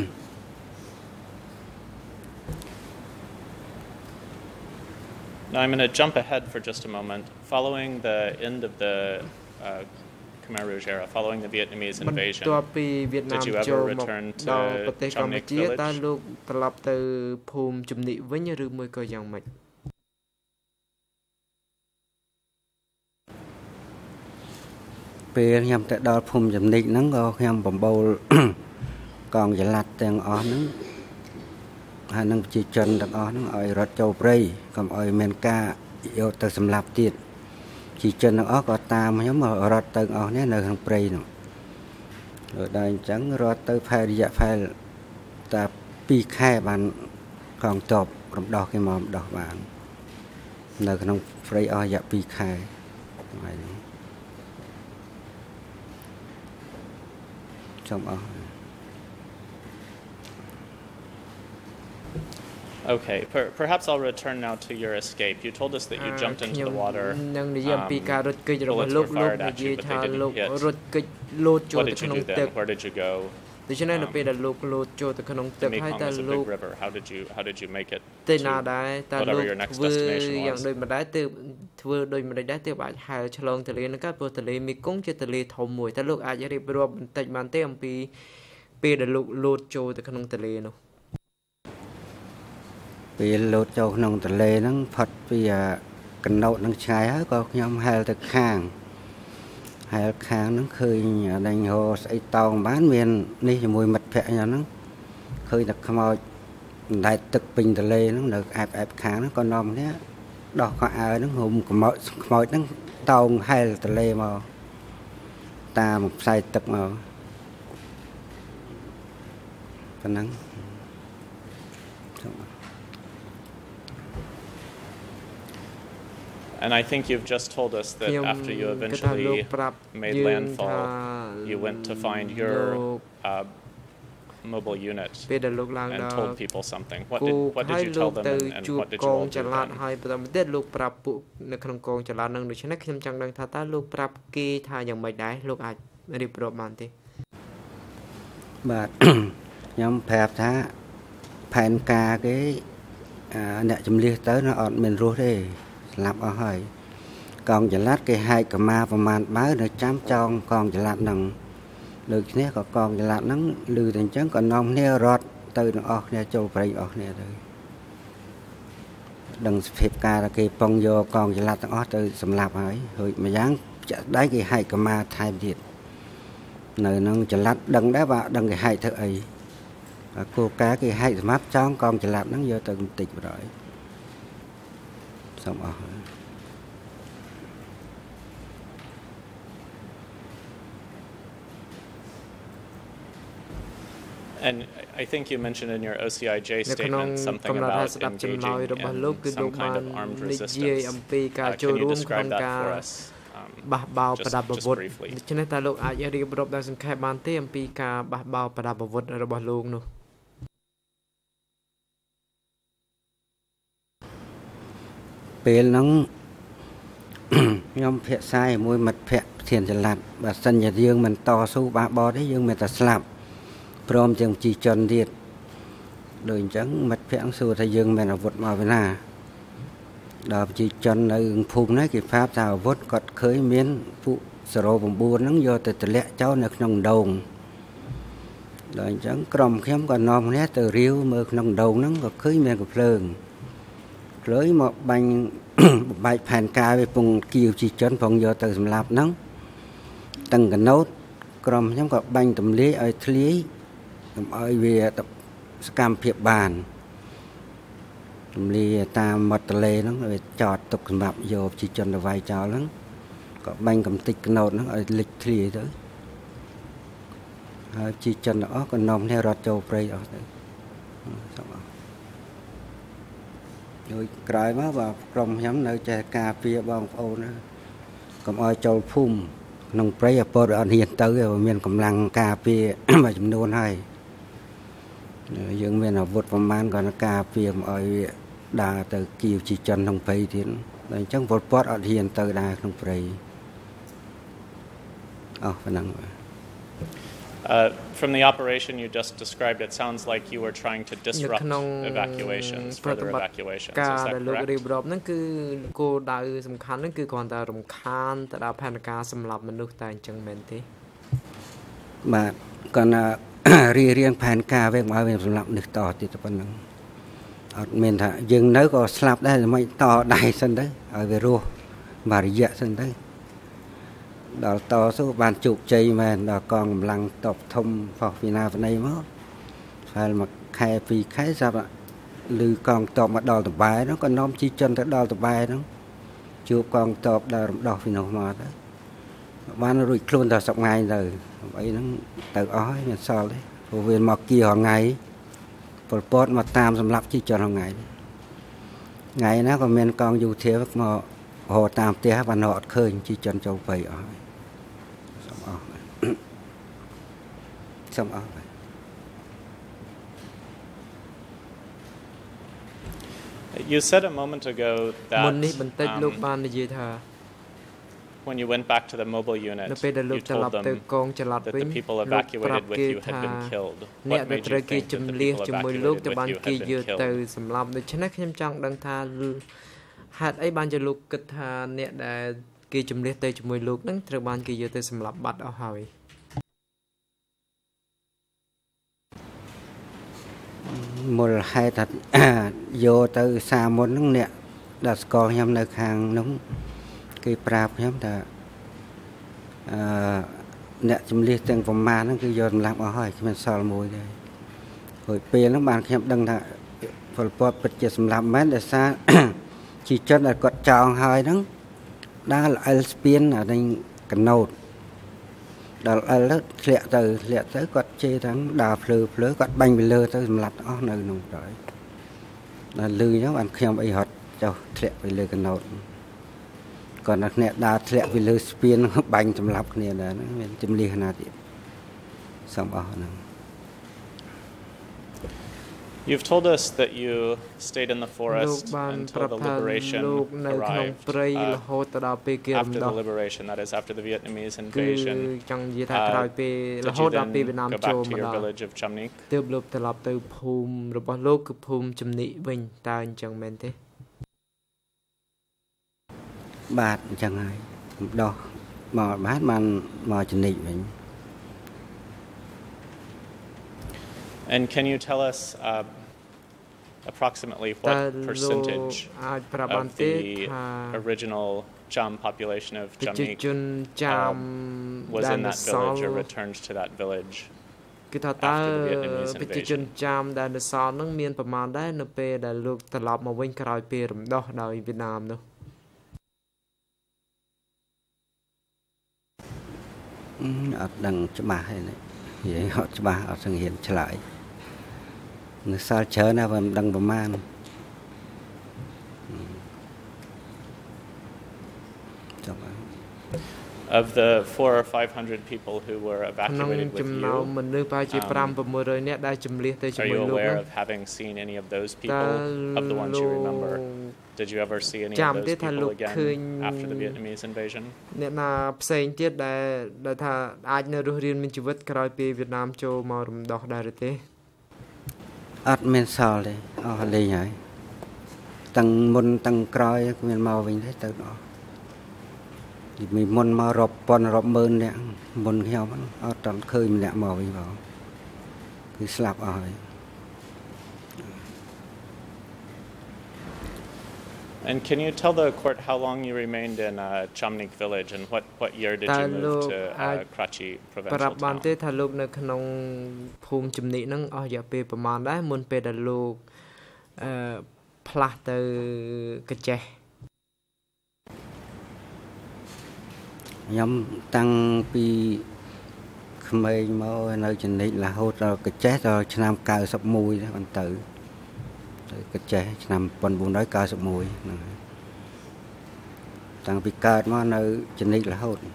Now I'm going to jump ahead for just a moment. Following the end of the uh, Khmer Rouge era, following the Vietnamese invasion, did you ever return to Chom Nik village? តើលោកត្រឡប់ទៅភូមិជំនិកវិញឬមួយក៏យ៉ាងម៉េចពេលខ្ញុំទៅដល់ភូមិជំនិកហ្នឹងក៏ខ្ញុំបំបូលកងចល័តទាំងអស់ហ្នឹងហើយនឹងប្រជាជនទាំងអស់ហ្នឹងឲ្យរត់ចូលព្រៃកុំឲ្យមានការយកទៅសម្លាប់ទៀតប្រជាជនទាំងអស់ក៏តាមខ្ញុំរត់ទៅអស់នេះនៅក្នុងព្រៃហ្នឹងដល់ដល់អញ្ចឹងរត់ទៅផែរយៈផែតែពីរខែបានកងទ័ពរំដោះគេមករំដោះបាននៅក្នុងព្រៃអស់រយៈពីរខែថ្ងៃហ្នឹងចំអស់ Okay, per perhaps I'll return now to your escape. You told us that you jumped into the water. Um, bullets were fired at you, but they didn't hit. What did you do then? Where did you go? ដូច្នេះនៅពេលដែលលោកលោតចូលទៅក្នុងទឹកហើយតើលោក how did you how did you make it ទៅណាដែរតើលោកធ្វើយ៉ាងដូចម្ដេចទើបធ្វើដូចម្ដេចដែរទើបអាចហែលឆ្លងទន្លេនឹងក៏ព្រោះទន្លេមេគង្គជាទន្លេធំមួយតើលោកអាចរៀបរាប់បន្តិចបានទេអំពីពេលដែលលោកលោតចូលទៅក្នុងទន្លេនោះពេលលោតចូលក្នុងទន្លេហ្នឹងផុតពីកណ្ដោតនឹងឆ្ងាយហើយក៏ខ្ញុំហែលទៅខាងហែលខាងហ្នឹងឃើញដេញហោស្អីតោងបានមាននេះជាមួយមិត្តភ័ក្តិខ្ញុំហ្នឹងឃើញតែខ្មោចបណ្ដែតទឹកពេញទន្លេហ្នឹងនៅអែបអែបខាងហ្នឹងក៏នាំគ្នាដោះខោអាវហ្នឹងរុំខ្មោចខ្មោចហ្នឹងតោងហែលទន្លេមកតាមផ្សៃទឹកមកប៉ុណ្ណឹង And I think you've just told us that after you eventually made landfall, you went to find your uh, mobile unit and told people something. What did, what did you tell them and, and what did you all do then? ហើយបន្តទៀតលោកប្រាប់ពួកនៅក្នុងកងចល័តនឹងដូច្នេះខ្ញុំចង់ដឹងថាតើលោកប្រាប់គេថាយ៉ាងម៉េចដែរលោកអាចរៀបរាប់បានទេបាទខ្ញុំប្រាប់ថាផែនការគេអ្នកជំនះទៅnóអត់មានរស់ទេស្លាប់អស់ហើយកងចល័តគេហែកកម្មាប្រមាណបើនៅចាំចងកងចល័តនឹងលើគ្នាក៏កងចល័តហ្នឹងឮតែអញ្ចឹងក៏នាំគ្នារត់ទៅទាំងអស់គ្នាចូលព្រៃអស់គ្នាទៅដឹងសភាពការគេប៉ងយកកងចល័តទាំងអស់ទៅសម្លាប់ហើយរួចម្យ៉ាងចាក់ដៃគេហែកកម្មាថែមទៀតនៅនឹងចល័តដឹងដែរว่าដឹងគេហែកធ្វើអីគោលការណ៍គេហែកសម្រាប់ចងកងចល័តហ្នឹងយកទៅបន្តិចបណ្ដោយសូមអស់ And I think you mentioned in your O C I J statement something about engaging in some kind of armed resistance. Uh, can you describe that for us? Um, just, just briefly. ដូច្នេះតើលោកអាចរៀបរាប់ដោយសង្ខេបបានទេអំពីការបះបោរប្រដាប់អាវុធរបស់លោកនោះពេលហ្នឹងខ្ញុំភាគសាយជាមួយមិត្តភ័ក្តិធានចល័តបើសិនជាយើងមិនតស៊ូបះបោរទេយើងមានតែស្លាប់ព្រមទាំងជីជនទៀតដូចអញ្ចឹងមិត្តភ័ក្តិសួរថាយើងមានអាវុធមកពីណាដល់ជីជននៅភូមិនេះគេប្រាប់ថាអាវុធគាត់ឃើញមានពួកសរោ៩ហ្នឹងយកទៅទម្លាក់ចោលនៅក្នុងដងដល់អញ្ចឹងក្រុមខ្ញុំក៏នាំគ្នាទៅរាវមើលក្នុងដងហ្នឹងក៏ឃើញមានកំភ្លើងភ្លើងមកបាញ់បំបែកផែនការវាពងគៀវជីជនផងយកទៅសម្លាប់ហ្នឹងតឹងកណូតក្រុមខ្ញុំក៏បាញ់ទម្លាយឲ្យធ្លាយកុំឲ្យវាសកម្មភាពបានទម្លាយតាមមាត់ទន្លេហ្នឹងវាចតទុកសម្រាប់យកជីជនទៅវាយចោលហ្នឹងក៏បាញ់កំតិចកណូតហ្នឹងឲ្យលិចធ្លាយទៅហើយជីជនទាំងអស់ក៏នាំគ្នារត់ចូលព្រៃអស់ទៅសូមអរដោយក្រោយមកបាទក្រុមខ្ញុំនៅចេះការពារបងប្អូនណាកុំឲ្យចូលភូមិក្នុងព្រៃអពតអត់ហ៊ានទៅវាមានកម្លាំងការពារមួយចំនួនហើយយើងមានអាវុធប្រមាណក៏ការពារកុំឲ្យវាដើរទៅគៀវជីចិនក្នុងព្រៃទៀតតែអញ្ចឹងពលពតអត់ហ៊ានទៅដើរក្នុងព្រៃអស់ប៉ុណ្ណឹង Uh, from the operation you just described, it sounds like you were trying to disrupt evacuations, further evacuations. Is that correct? រៀបរាប់ហ្នឹងគឺគោលដៅសំខាន់ហ្នឹងគឺគ្រាន់តែរំខានទៅដល់ផែនការសម្រាប់មនុស្សតែអញ្ចឹងមែនទេបាទគាត់ណារៀបរៀងផែនការវិញមកឲ្យសម្រាប់មនុស្សតទៀតប៉ុណ្ណឹងអត់មានថាយើងនៅក៏ស្លាប់ដែរមិនតដៃសិនទៅឲ្យវារស់មួយរយៈសិនទៅដល់តស៊ូបានជោគជ័យមែនដល់កងកម្លាំងតបធំផុសពីណាពីណីមកហើយមួយខែពីរខែស្រាប់ឮកងតបមកដល់តបែហ្នឹងក៏នាំជីចិនទៅដល់តបែហ្នឹងជួបកងតបដល់រំដោះពីនោះមកទៅបានរួចខ្លួនដល់សប្ងៃទៅអីហ្នឹងទៅអស់ហើយមានសល់ទេព្រោះវាមកគៀរថ្ងៃពលពតមកតាមសម្រាប់ជីចិនថ្ងៃថ្ងៃណាក៏មានកងយោធាមករហតាមផ្ទះបានអត់ឃើញជីចិនចូលព្រៃអស់ហើយសូមអរសូមអរ You said a moment ago that មុននេះបន្តិចលោកបាននិយាយថា when you went back to the mobile unit, you told them that the people evacuated with you had been killed. What made you think that the people evacuated with you had been killed? ហេតុអីបានជាលោកគិតថាអ្នកដែលគេជំនះទៅជាមួយលោកនឹងត្រូវបានគេយកទៅសម្លាប់បាត់អស់ហើយមូលហេតុថាយកទៅសាមុនហ្នឹងអ្នកដែលស្គាល់ខ្ញុំនៅខាងនោះគេប្រាប់ខ្ញុំថាអឺអ្នកជំនះទាំងប្រមាណហ្នឹងគឺយកសម្លាប់អស់ហើយគ្មានសល់មួយទេហើយពេលហ្នឹងបានខ្ញុំដឹងថាពលពតពិតជាសម្លាប់មែនដោយសារ chỉ chân là quạt tròn hơi đó đã là ai spin ở đây cần nốt đó là lẹ từ lẹ tới quạt chê thắng đào phừ phứ quạt banh bị lơ tới lặt ó nơi nông trời là lư nhá bạn khi ông ấy hot cho lẹ bị lơ cần nốt còn là lẹ đào lẹ bị lơ spin banh chấm lặp này là nó chấm ly nào thì xong ó nè. You've told us that you stayed in the forest until the liberation arrived. Uh, after the liberation, that is, after the Vietnamese invasion, uh, did you then go back to your village of Chamnik? Bát chẳng ai, đó, mà bát mà mà Chamnik mình. And can you tell us uh, approximately what percentage of the original Cham population of Chamnik um, was in that village or returned to that village after the Vietnamese invasion? Chamដែលនៅសល់នឹងមានប្រមាណដែរនៅពេលដែលលោកត្រឡប់មកវិញក្រោយពេលរំដោះដោយវៀតណាមនោះអត់ដឹងច្បាស់ទេនិយាយអត់ច្បាស់អត់សង្ឃានឆ្លើយ Of the four or five hundred people who were evacuated with you, um, are you aware of having seen any of those people, of the ones you remember? Did you ever see any of those people again after the Vietnamese invasion? អ្នកណាផ្សេងទៀតដែលដែលថាអាចនៅរស់រានមានជីវិតក្រោយពេលវៀតណាមចូលមករំដោះដែរទេ អត់មានសល់ទេអស់លេងហើយទាំងមុនទាំងក្រោយគ្មានមកវិញទេទៅដល់មានមុនមករពាន់រាប់ម៉ឺនអ្នកមុនខ្ញុំអត់តឃើញម្នាក់មកវិញបងគឺស្លាប់អស់ហើយ And can you tell the court how long you remained in uh, Chamnik village and what, what year did you move to uh, Krachi provincial town? បានទេថាលោកនៅក្នុងភូមិជំនិកហ្នឹងអស់រយៈពេលប្រហែលដែរមុនពេលដែលលោកអឺផ្លាស់ទៅកញ្ចេះខ្ញុំតាំងពីក្មេងមកនៅជំនិករហូតដល់កញ្ចេះដល់ឆ្នាំ chín mươi mốt ដែរបានទៅ cái trẻ năm bốn bốn nói cao số mùi tăng bị cao mà nó chân lý là hốt.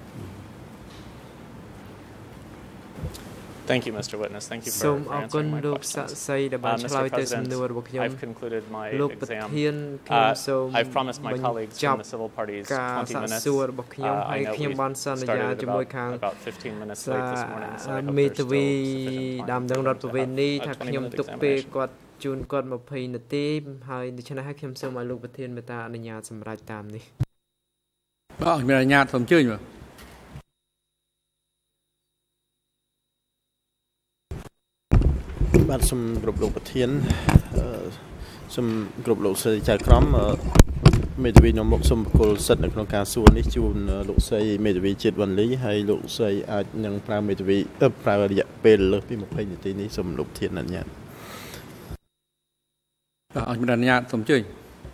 Thank you, Mister Witness. Thank you for, for answering my questions. Uh, Mister President, I've concluded my exam. Uh, I've promised my colleagues from the civil parties twenty minutes. Uh, I know we started about, about fifteen minutes late this morning, so I hope there's still sufficient time for them to have a twenty-minute examination. ជួនគាត់20នាទីហើយដូច្នេះហើយខ្ញុំសូមឲ្យលោកប្រធានមេត្តាអនុញ្ញាតសម្រាប់តាមនេះបាទមានអនុញ្ញាតសូមអញ្ជើញបាទសូមគ្រប់លោកប្រធានសូមគ្រប់លោកស្រីចៅក្រមមេធាវីខ្ញុំមកសូមប្រគល់សិទ្ធិនៅក្នុងការសួរនេះជូនលោកស្រីមេធាវីជាតិវណ្ណលីហើយលោកស្រីអាចនឹងប្រើមេធាវីប្រើរយៈពេលលើសពី20នាទីនេះសូមលោកប្រធានអនុញ្ញាត អរមានអនុញ្ញាតសូមអញ្ជើញ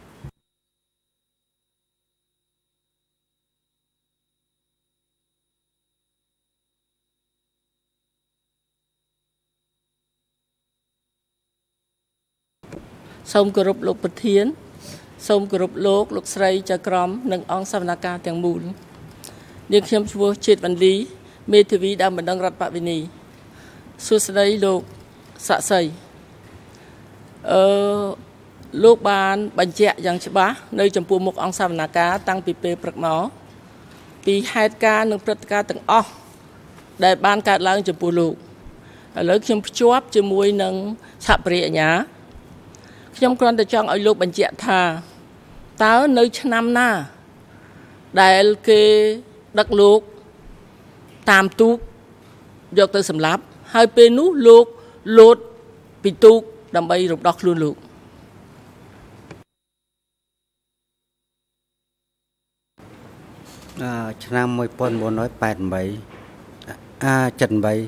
សូមគោរពលោកប្រធានសូមគោរពលោកលោកស្រីចៅក្រមនិងអង្គសវនកម្មទាំងមូលនាងខ្ញុំឈ្មោះជាតិវណ្ណលីមេធាវីដើមបណ្ដឹងរដ្ឋបវេនីសួស្តីលោកសាក់សីអឺ លោកបានបញ្ជាក់យ៉ាងច្បាស់នៅចំពោះមុខអង្គសវនកម្មតាំងពីពេលព្រឹកមកពីហេតុការណ៍និងព្រឹត្តិការណ៍ទាំងអស់ដែលបានកើតឡើងចំពោះលោកឥឡូវខ្ញុំភ្ជាប់ជាមួយនឹងសហបរិយាអាជ្ញាខ្ញុំគ្រាន់តែចង់ឲ្យលោកបញ្ជាក់ថាតើនៅឆ្នាំណាដែលគេដឹកលោកតាមទូកយកទៅសម្លាប់ហើយពេលនោះលោកលោតពីទូកដើម្បីរំដោះខ្លួនលោកអឺឆ្នាំmột nghìn bốn trăm tám mươi támអាเจ็ดสิบแปด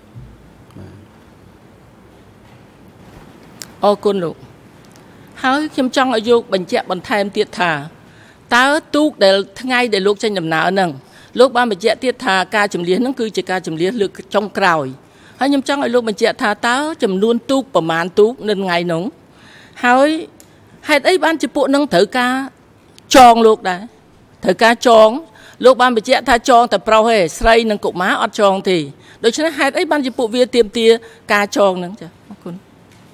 អរគុណលោកហើយខ្ញុំចង់ឲ្យយកបញ្ជាក់បន្ថែមទៀតថាតើទូកដែលថ្ងៃដែលលោកចេញដំណើរហ្នឹងលោកបានបញ្ជាក់ទៀតថាការជំនះហ្នឹងគឺជាការជំនះលើកចុងក្រោយហើយខ្ញុំចង់ឲ្យលោកបញ្ជាក់ថាតើចំនួនទូកប្រមាណទូកនៅថ្ងៃហ្នឹងហើយហេតុអីបានជាពួកហ្នឹងត្រូវការចងលោកដែរត្រូវការចងលោកបានបញ្ជាក់ថាចងតែប្រុសទេស្រីនិងកុមារអត់ចងទេដូច្នេះហេតុអីបានជាពួកវាទាមទារការចងហ្នឹងចាអរគុណ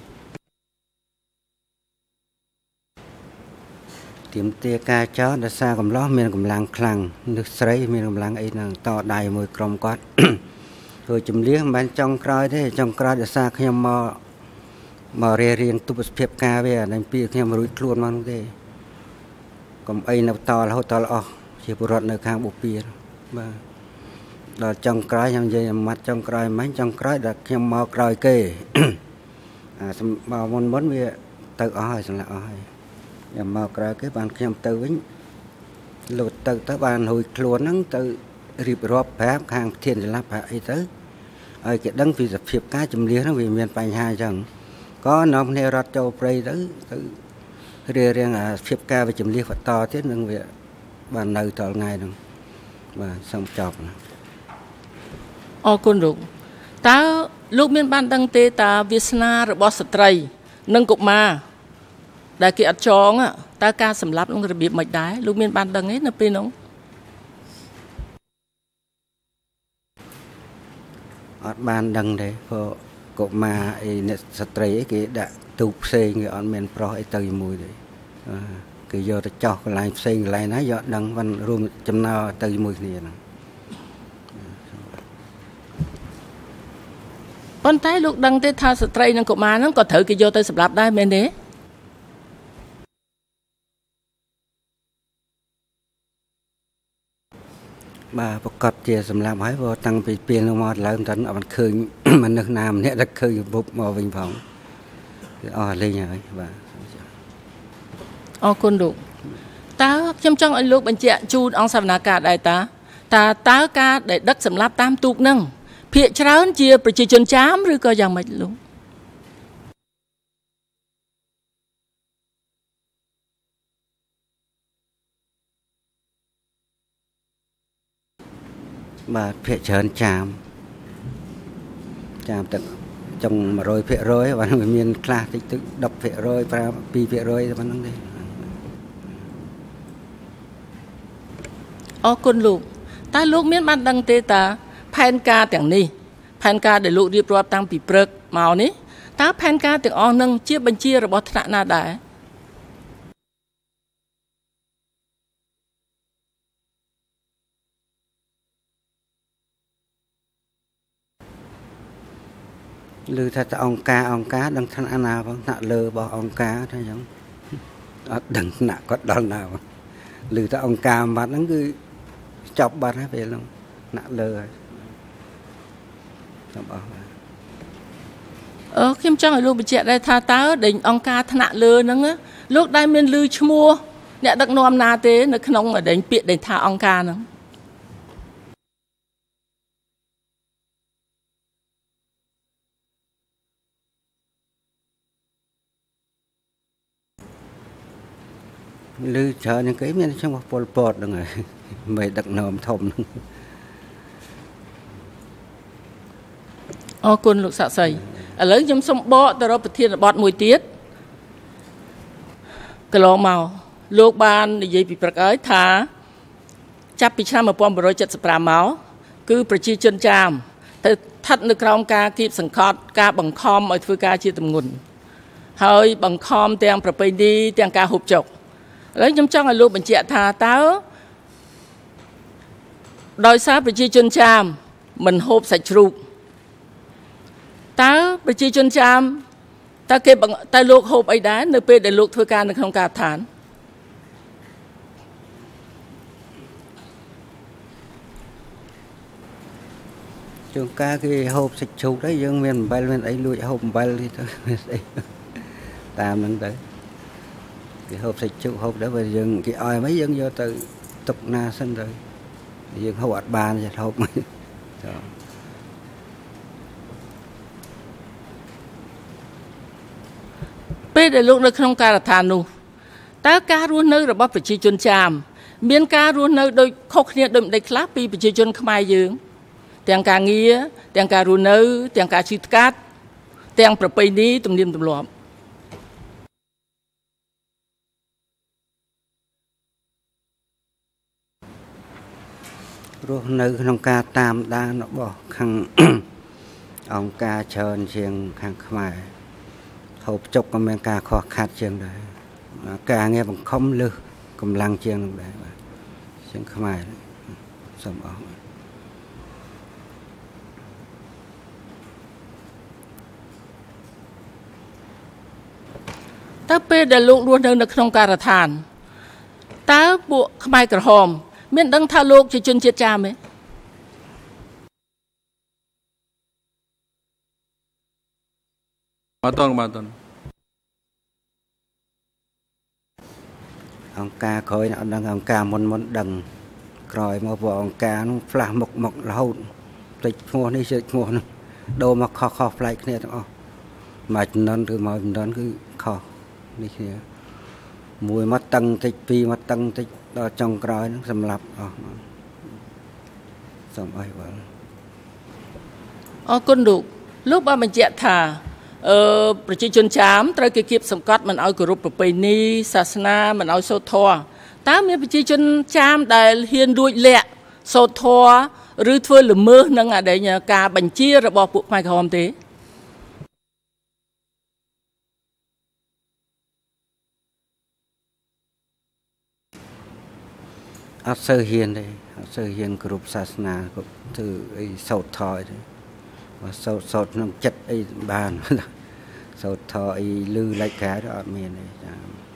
ទាមទារការចងដោយសារកំឡោះមានកម្លាំងខ្លាំងនឹកស្រីមានកម្លាំងអីហ្នឹងតដៃមួយក្រុមគាត់ធ្វើជំនះមិនមែនចង់ក្រោយទេចង់ក្រោយដោយសារខ្ញុំមកមករៀបរៀងទុបសភាពការវានឹងពីខ្ញុំរួចខ្លួនមកនោះទេកុំអីនៅតរហូតតអស់ជាពលរដ្ឋនៅខាងបុព្វាបាទដល់ចង់ក្រោយខ្ញុំនិយាយម៉ាត់ចង់ក្រោយមិនចង់ក្រោយដល់ខ្ញុំមកក្រោយគេអាមកមុនមុនវាទៅអស់ហើយសម្លាប់អស់ហើយខ្ញុំមកក្រោយគេបានខ្ញុំទៅវិញលោតទៅទៅបានរួចខ្លួនហ្នឹងទៅរៀបរាប់ប្រាប់ខាងធានចល័តប្រាប់អីទៅឲ្យគេដឹងពីសភាពការជំនះហ្នឹងវាមានបញ្ហាអញ្ចឹងក៏នាំគ្នារត់ចូលព្រៃទៅទៅរៀបរៀងអាសភាពការវាជំនះបន្តទៀតនឹងវាបាននៅតលថ្ងៃហ្នឹងបាទសូមចប់អរគុណលោកតើលោកមានបានដឹងទេតើវាសនារបស់ស្ត្រីនិងកុមារដែលគេអត់ចងតើការសម្លាប់នឹងរបៀបមិនដែរលោកមានបានដឹងទេនៅពេលនោះអត់បានដឹងទេព្រោះកុមារអីអ្នកស្ត្រីអីគេដាក់ទូកផ្សេងគេអត់មានប្រុសអីទៅជាមួយទេគេយកទៅចោះកន្លែងផ្សេងកន្លែងណាយកដឹងបានរួមចំណោទៅជាមួយគ្នាហ្នឹងប៉ុន្តែលោកដឹងទេថាស្ត្រីនិងកុមារហ្នឹងក៏ត្រូវគេយកទៅសម្លាប់ដែរមែនទេបាទប្រកាសជាសម្លាប់ហើយព្រោះតាំងពីពេលនោះមកឡើងមិនអត់ឃើញមនុស្សណាម្នាក់ដែលឃើញបុកមកវិញផងគឺអស់លេងហើយបាទអរគុណលោកតើខ្ញុំចង់ឲ្យលោកបញ្ជាក់ជូនអង្គសវនាការដែរតាតើតើការដែលដឹកសម្លាប់តាមទូកហ្នឹងភាគច្រើនជាប្រជាជនចាមឬក៏យ៉ាងម៉េចលោកបាទភាគច្រើនចាមចាមទឹកចុងmột trămភាគរយបាទវាមានខ្លះតិចតិច10ភាគរយប្រាtwoភាគរយតែប៉ុណ្្នឹងទេអរគុណលោកតើលោកមានបានដឹងទេតើផែនការទាំងនេះផែនការដែលលោករៀបរាប់តាំងពីព្រឹកមកនេះតើផែនការទាំងអស់នឹងជាបញ្ជារបស់ថ្នាក់ណាដែរឮថាតអង្គការអង្គការដឹងថ្នាក់ណាផងថ្នាក់លើរបស់អង្គការថាអញ្ចឹងអត់ដឹងថ្នាក់គាត់ដល់ណាផងឮថាអង្គការបាត់ហ្នឹងគឺចប់បាត់ហើយពេលហ្នឹងថ្នាក់លើហើយចាំអស់អឺខ្ញុំចង់ឲ្យលោកបញ្ជាក់ដែរថាតើដេញអង្គការថ្នាក់លើហ្នឹងលោកដែលមានឮឈ្មោះអ្នកដឹកនាំណាទេនៅក្នុងដេញពាក្យដេញថាអង្គការហ្នឹងឮច្រើនហ្នឹងគេមានឈ្មោះពលពតហ្នឹងហើយមិនដឹកនាំធំហ្នឹងអរគុណលោកសាក់សីឥឡូវខ្ញុំសូមបកទៅរកប្រធានបទមួយទៀតកន្លងមកលោកបាននិយាយពីព្រឹកហើយថាចាប់ពីឆ្នាំnineteen seventy-fiមកគឺប្រជាជនចាមទៅស្ថិតនៅក្រោមការគៀបសង្កត់ការបង្ខំឲ្យធ្វើការជាទម្ងន់ហើយបង្ខំទាំងប្រពៃណីទាំងការហូបចុកឥឡូវខ្ញុំចង់ឲ្យលោកបញ្ជាក់ថាតើដោយសារប្រជាជនចាមមិនហូបសាច់ជ្រូកតើប្រជាជនចាមតើគេតើលោកហូបអីដែរនៅពេលដែលលោកធ្វើការនៅក្នុងការដ្ឋានជួនកាលគេហូបសាច់ជ្រូកđấyយើងមានអំបិលមានអីលួចហូបអំបិលទេទៅតាមហ្នឹងទៅគេហូបសាច់ជ្រូកហូបដែរបើយើងគេឲ្យមិនយើងយកទៅទុកណាសិនទៅយើងហូបអត់បានទេហូបមិនចាពេលដែលលោកនៅក្នុងការដ្ឋាននោះតើការរស់នៅរបស់ប្រជាជនចាមមានការរស់នៅដូចខុសគ្នាដូចម្ដេចខ្លះពីប្រជាជនខ្មែរយើងទាំងការងារទាំងការរស់នៅទាំងការជិះថ្កាត់ទាំងប្រពៃណីទំនៀមទម្លាប់រស់នៅក្នុងការតាមដានរបស់ខាងអង្គការច្រើនជាងខាងខ្មែរហូបចុកក៏មានការខុសខាត់ជាងដែរការងារបង្ខំលើសកម្លាំងជាងនោះដែរបាទជាងខ្មែរសូមអរតើពេលដែលលោករស់នៅនៅក្នុងការដ្ឋានតើពួកខ្មែរក្រហមមានដឹងថាលោកជាជនជាតិចាមទេបាទតើបាទតើអង្គការក្រោយអត់ដឹងអង្គការមុនមុនដឹងក្រោយមកពួកអង្គការនោះផ្លាស់មុខមករហូតតិចឈ្មោះនេះជិតឈ្មោះនោះដូរមកខុសខុសប្លែកគ្នាទាំងអស់មួយចំនួនគឺមួយចំនួនគឺខុសនេះគ្នាមួយមកតឹងតិចពីរមកតឹងតិចដល់ចុងក្រោយហ្នឹងសម្រាប់អស់សូមអរគុណអរគុណលោកលោកបានបញ្ជាក់ថាអឺប្រជាជនចាមត្រូវគេគៀបសង្កត់មិនឲ្យគោរពប្រពៃណីសាសនាមិនឲ្យសូត្រធម៌តើមានប្រជាជនចាមដែលហ៊ានលួចលាក់សូត្រធម៌ឬធ្វើល្មើសនឹងអដែងការបញ្ជារបស់ពួកខ្មែរក្រហមទេអត់សូវហ៊ានទេអត់សូវហ៊ានគ្រប់សាសនាគ្រប់ធ្វើអីសូត្រធម៌ទេបើសូត្រសូត្រក្នុងចិត្តអីបានសូត្រធម៌អីលឺលេចក្រៅអត់មានទេចា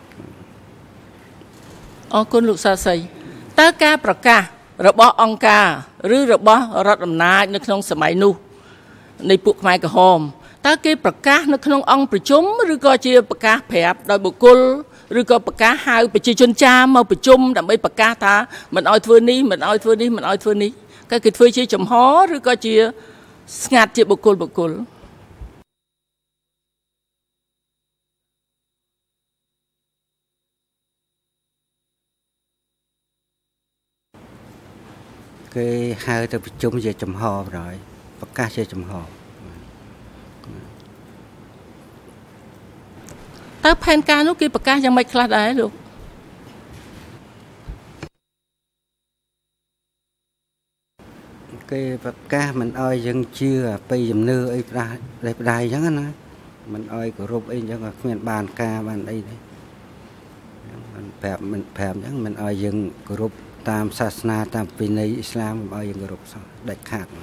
អរគុណលោកសាសីតើការប្រកាសរបស់អង្គការឬរបស់រដ្ឋអំណាចនៅក្នុងសម័យនោះនៃពួកខ្មែរក្រហមតើគេប្រកាសនៅក្នុងអង្គប្រជុំឬក៏ជាប្រកាសប្រាប់ដោយបុគ្គលឬក៏ប្រកាសហៅប្រជាជនចាមមកប្រជុំដើម្បីប្រកាសថាមិនឲ្យធ្វើនេះមិនឲ្យធ្វើនេះមិនឲ្យធ្វើនេះគេគេធ្វើជាចំហឬក៏ជាស្ងាត់ជាបុគ្គលបុគ្គលគេហៅទៅប្រជុំជាចំហបណ្ដោយប្រកាសជាចំហតើផែនការនោះគេប្រកាសយ៉ាងម៉េចខ្លះដែរលោកគេប្រកាសមិនអោយយើងជឿពីជំនឿអីផ្ដាស់ផ្ដាយអញ្ចឹងណាមិនអោយគោរពអីអញ្ចឹងក៏គ្មានបានការបានអីទេមិនប្រាប់មិនប្រាប់អញ្ចឹងមិនអោយយើងគោរពតាមសាសនាតាមពិន័យអ៊ីស្លាមមិនអោយយើងគោរពសោះដាច់ខាត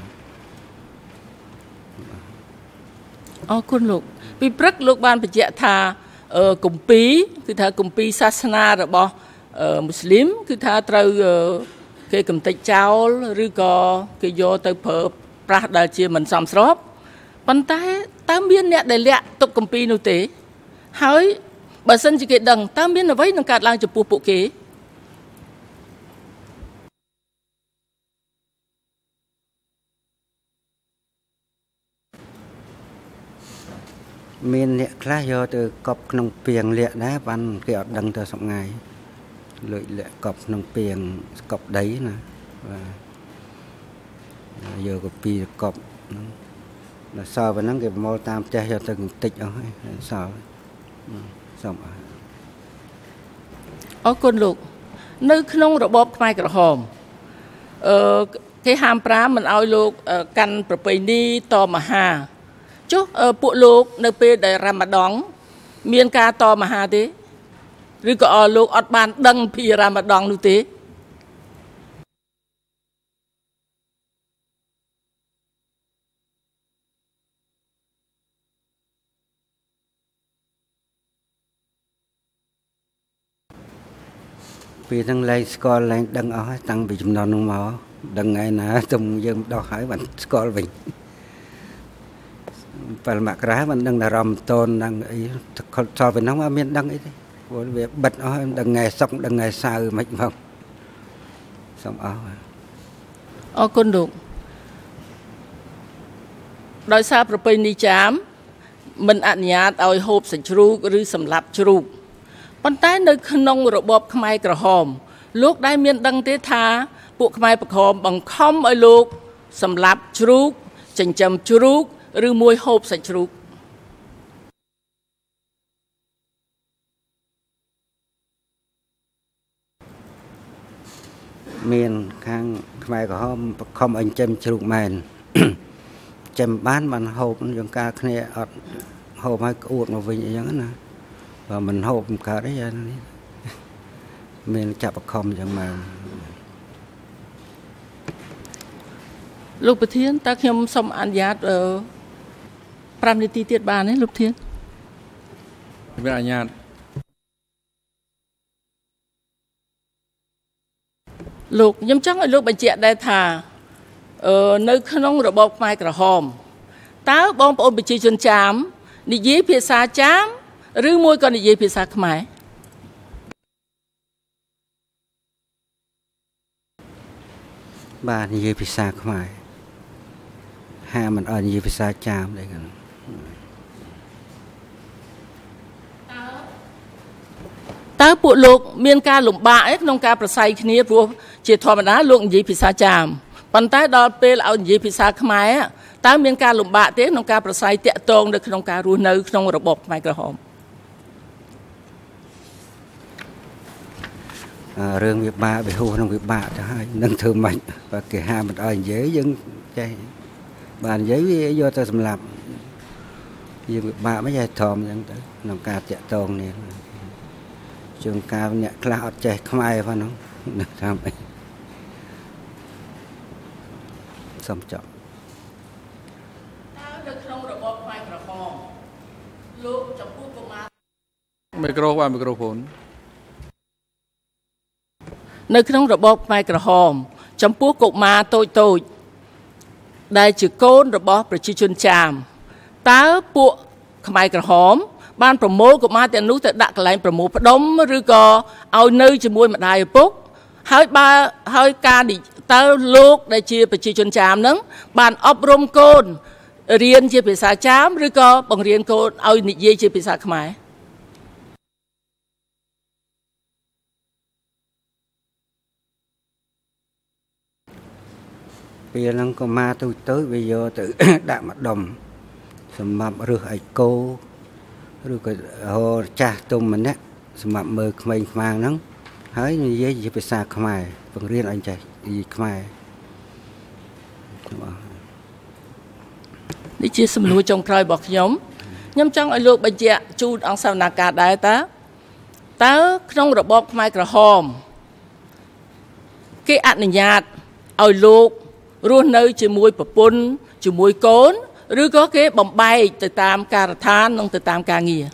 អរគុណលោកពីព្រឹកលោកបានបញ្ជាក់ថាគម្ពីរគឺថាគម្ពីរសាសនារបស់មូស្លីមគឺថាត្រូវគេកំទេចចោលឬក៏គេយកទៅប្រើប្រាស់ដែលជាមិនសមស្របប៉ុន្តែតើមានអ្នកដែលលាក់ទុកគម្ពីរនោះទេហើយបើសិនជាគេដឹងតើមានអ្វីនឹងកើតឡើងចំពោះពួកគេមានអ្នកខ្លះយកទៅកប់ក្នុងពាងលាក់ដែរបានគេអត់ដឹងទៅសប្ងាយលួចលាក់កប់ក្នុងពាងកប់ដីណាបាទយកកពីកប់ហ្នឹងដល់សល់ប៉ុណ្ណឹងគេប្រមូលតាមផ្ទះយកទៅបន្តិចអស់ហើយសល់សូមអរអរគុណលោកនៅក្នុងរបបខ្មែរក្រហមអឺគេហាមប្រាមមិនឲ្យលោកកាន់ប្រពៃណីតមហាចុះពួកលោកនៅពេលដែលរ៉ាម៉ាដង់មានការតមហាទេឬក៏លោកអត់បានដឹងពីរ៉ាម៉ាដង់នោះទេ vì thằng lấy school lấy đăng ở tăng bị chấm non không mà đăng ngày nào tung dương đo hỏi bạn school mình phải mặc rá mình đăng là rầm tôn đăng ấy so với nó mà miền đăng ấy đấy bật nó đăng ngày xong đăng ngày sao mạnh không xong ở ở con được đôi saoประเพณีចាមមិនអនុញ្ញាតឲ្យហូបសាច់ជ្រូកឬសម្លាប់ជ្រូកប៉ុន្តែនៅក្នុងរបបខ្មែរក្រហមលោកដែលមានដឹងទេថាពួកខ្មែរក្រហមបង្ខំឲ្យលោកសម្លាប់ជ្រូកចិញ្ចឹមជ្រូកឬមួយហូបសាច់ជ្រូកមានខាងខ្មែរក្រហមបង្ខំឲ្យចិញ្ចឹមជ្រូកមែនចាំបានបានហូបយ៉ាងការគ្នាអត់ហូបឲ្យក្អួតមកវិញអីចឹងណាបើមិនហូបកើតអីមានចាប់បង្ខំចឹងមកលោកប្រធានតើខ្ញុំសូមអនុញ្ញាត5នាទីទៀតបានទេលោកប្រធានមានអនុញ្ញាតលោកខ្ញុំចង់ឲ្យលោកបញ្ជាក់ដែរថានៅក្នុងរបបខ្មែរក្រហមតើបងប្អូនប្រជាជនចាមនិយាយភាសាចាមឬមួយក៏និយាយភាសាខ្មែរបាទនិយាយភាសាខ្មែរហាមិនអត់និយាយភាសាចាមទេតើពួកលោកមានការលំបាកក្នុងការប្រស័យគ្នាព្រោះជាធម្មតាលោកនិយាយភាសាចាមប៉ុន្តែដល់ពេលឲ្យនិយាយភាសាខ្មែរតើមានការលំបាកទេក្នុងការប្រស័យតាក់ទងនៅក្នុងការរស់នៅក្នុងរបបខ្មែរក្រហមរឿងវាបាក់វាហួសក្នុងវាបាក់ទៅហើយនឹងធ្វើម៉េចបើគេហាមិនឲ្យនិយាយយើងចេះបាននិយាយវាយកទៅសម្លាប់យើងវាបាក់មិនចេះធំអញ្ចឹងទៅក្នុងការតាក់ទងនេះជួនកាលអ្នកខ្លះអត់ចេះខ្មែរផងហ្នឹងតាមអីសំចប់តើនៅក្នុងរបបខ្មែរក្រហមលោកចំពោះកុមារមីក្រូបាទមីក្រូហ្វូននៅក្នុងរបបខ្មែរក្រហមចំពោះកុមារតូចតូចដែលជាកូនរបស់ប្រជាជនចាមតើពួកខ្មែរក្រហមបានប្រមូលកុមារទាំងនោះទៅដាក់កន្លែងប្រមូលផ្ដុំឬក៏ឲ្យនៅជាមួយម្ដាយឪពុកហើយបើហើយការតើលោកដែលជាប្រជាជនចាមហ្នឹងបានអប់រំកូនរៀនជាភាសាចាមឬក៏បង្រៀនកូនឲ្យនិយាយជាភាសាខ្មែរពេលហ្នឹងកុមារទូទៅវាយកទៅដាក់ម្ដុំសម្រាប់រឹសឲ្យគោឬក៏ហៅចាស់ទុំម្នាក់សម្រាប់មើលក្មេងខ្មាំងហ្នឹងហើយនិយាយជាភាសាខ្មែរបង្រៀនឲ្យចេះនិយាយខ្មែរនេះជាសំណួរចុងក្រោយរបស់ខ្ញុំខ្ញុំចង់ឲ្យលោកបញ្ជាក់ជូនអង្គសវនាការដែរតើតើក្នុងរបបខ្មែរក្រហមគេអនុញ្ញាតឲ្យលោករស់នៅជាមួយប្រពន្ធជាមួយកូនឬក៏គេបំបែកទៅតាមការដ្ឋាននិងទៅតាមការងារ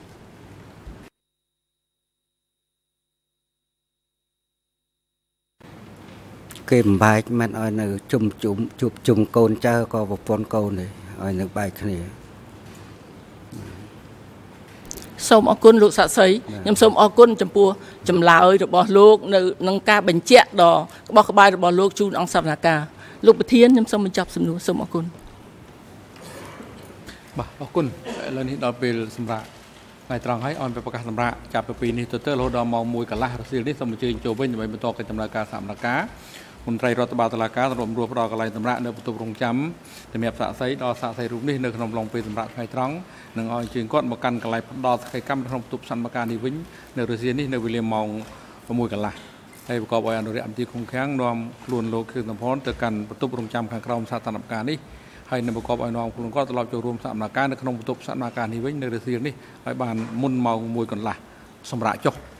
គេបំបែកមិនឲ្យនៅជុំជុំជួបជុំកូនចៅក៏ប្រពន្ធកូនដែរឲ្យនៅបែកគ្នាសូមអរគុណលោកសាក់សីខ្ញុំសូមអរគុណចំពោះចម្លើយរបស់លោកនៅនឹងការបញ្ជាក់ដ៏ក្បោះក្បាយរបស់លោកជូនអង្គសវនាការលោកប្រធានខ្ញុំសូមបញ្ចប់សំណួរសូមអរគុណបាទអរគុណឥឡូវនេះដល់ពេលសម្រាប់ថ្ងៃត្រង់ហើយអនប្រកាសសម្រាប់ចាប់ពីពេលនេះទៅទៅរហូតដល់ម៉ោងមួយកន្លះរសៀលនេះសូមអញ្ជើញចូលវិញដើម្បីបន្តកិច្ចដំណើរការសកម្មភាពមន្ត្រីរដ្ឋបាលតុលាការរួមរួបផ្ដល់កន្លែងសម្រាប់នៅបន្ទប់រងចាំសម្រាប់សាក់សីដល់សាក់សីរូបនេះនៅក្នុងឡុងពេលសម្រាប់ថ្ងៃត្រង់នឹងឲ្យអញ្ជើញគាត់មកកាន់កន្លែងផ្ដល់សកម្មភាពក្នុងបន្ទប់សកម្មភាពនេះវិញនៅរសៀលនេះនៅវេលាម៉ោងមួយកន្លះហើយប្រកបដោយអនុរិយអមទីឃុំឃាំងនាំខ្លួនលោកខឿនសំផនទៅកាន់បន្ទប់រងចាំខាងក្រោមសាធារណភាពនេះហើយនៅប្រកបឲ្យនាំខ្លួនគាត់ត្រឡប់ចូលរួមសកម្មភាពនៅក្នុងបន្ទប់សកម្មភាពនេះវិញនៅរសៀលនេះឲ្យបានមុនម៉ោងមួយកន្លះសម្រាប់ចុះ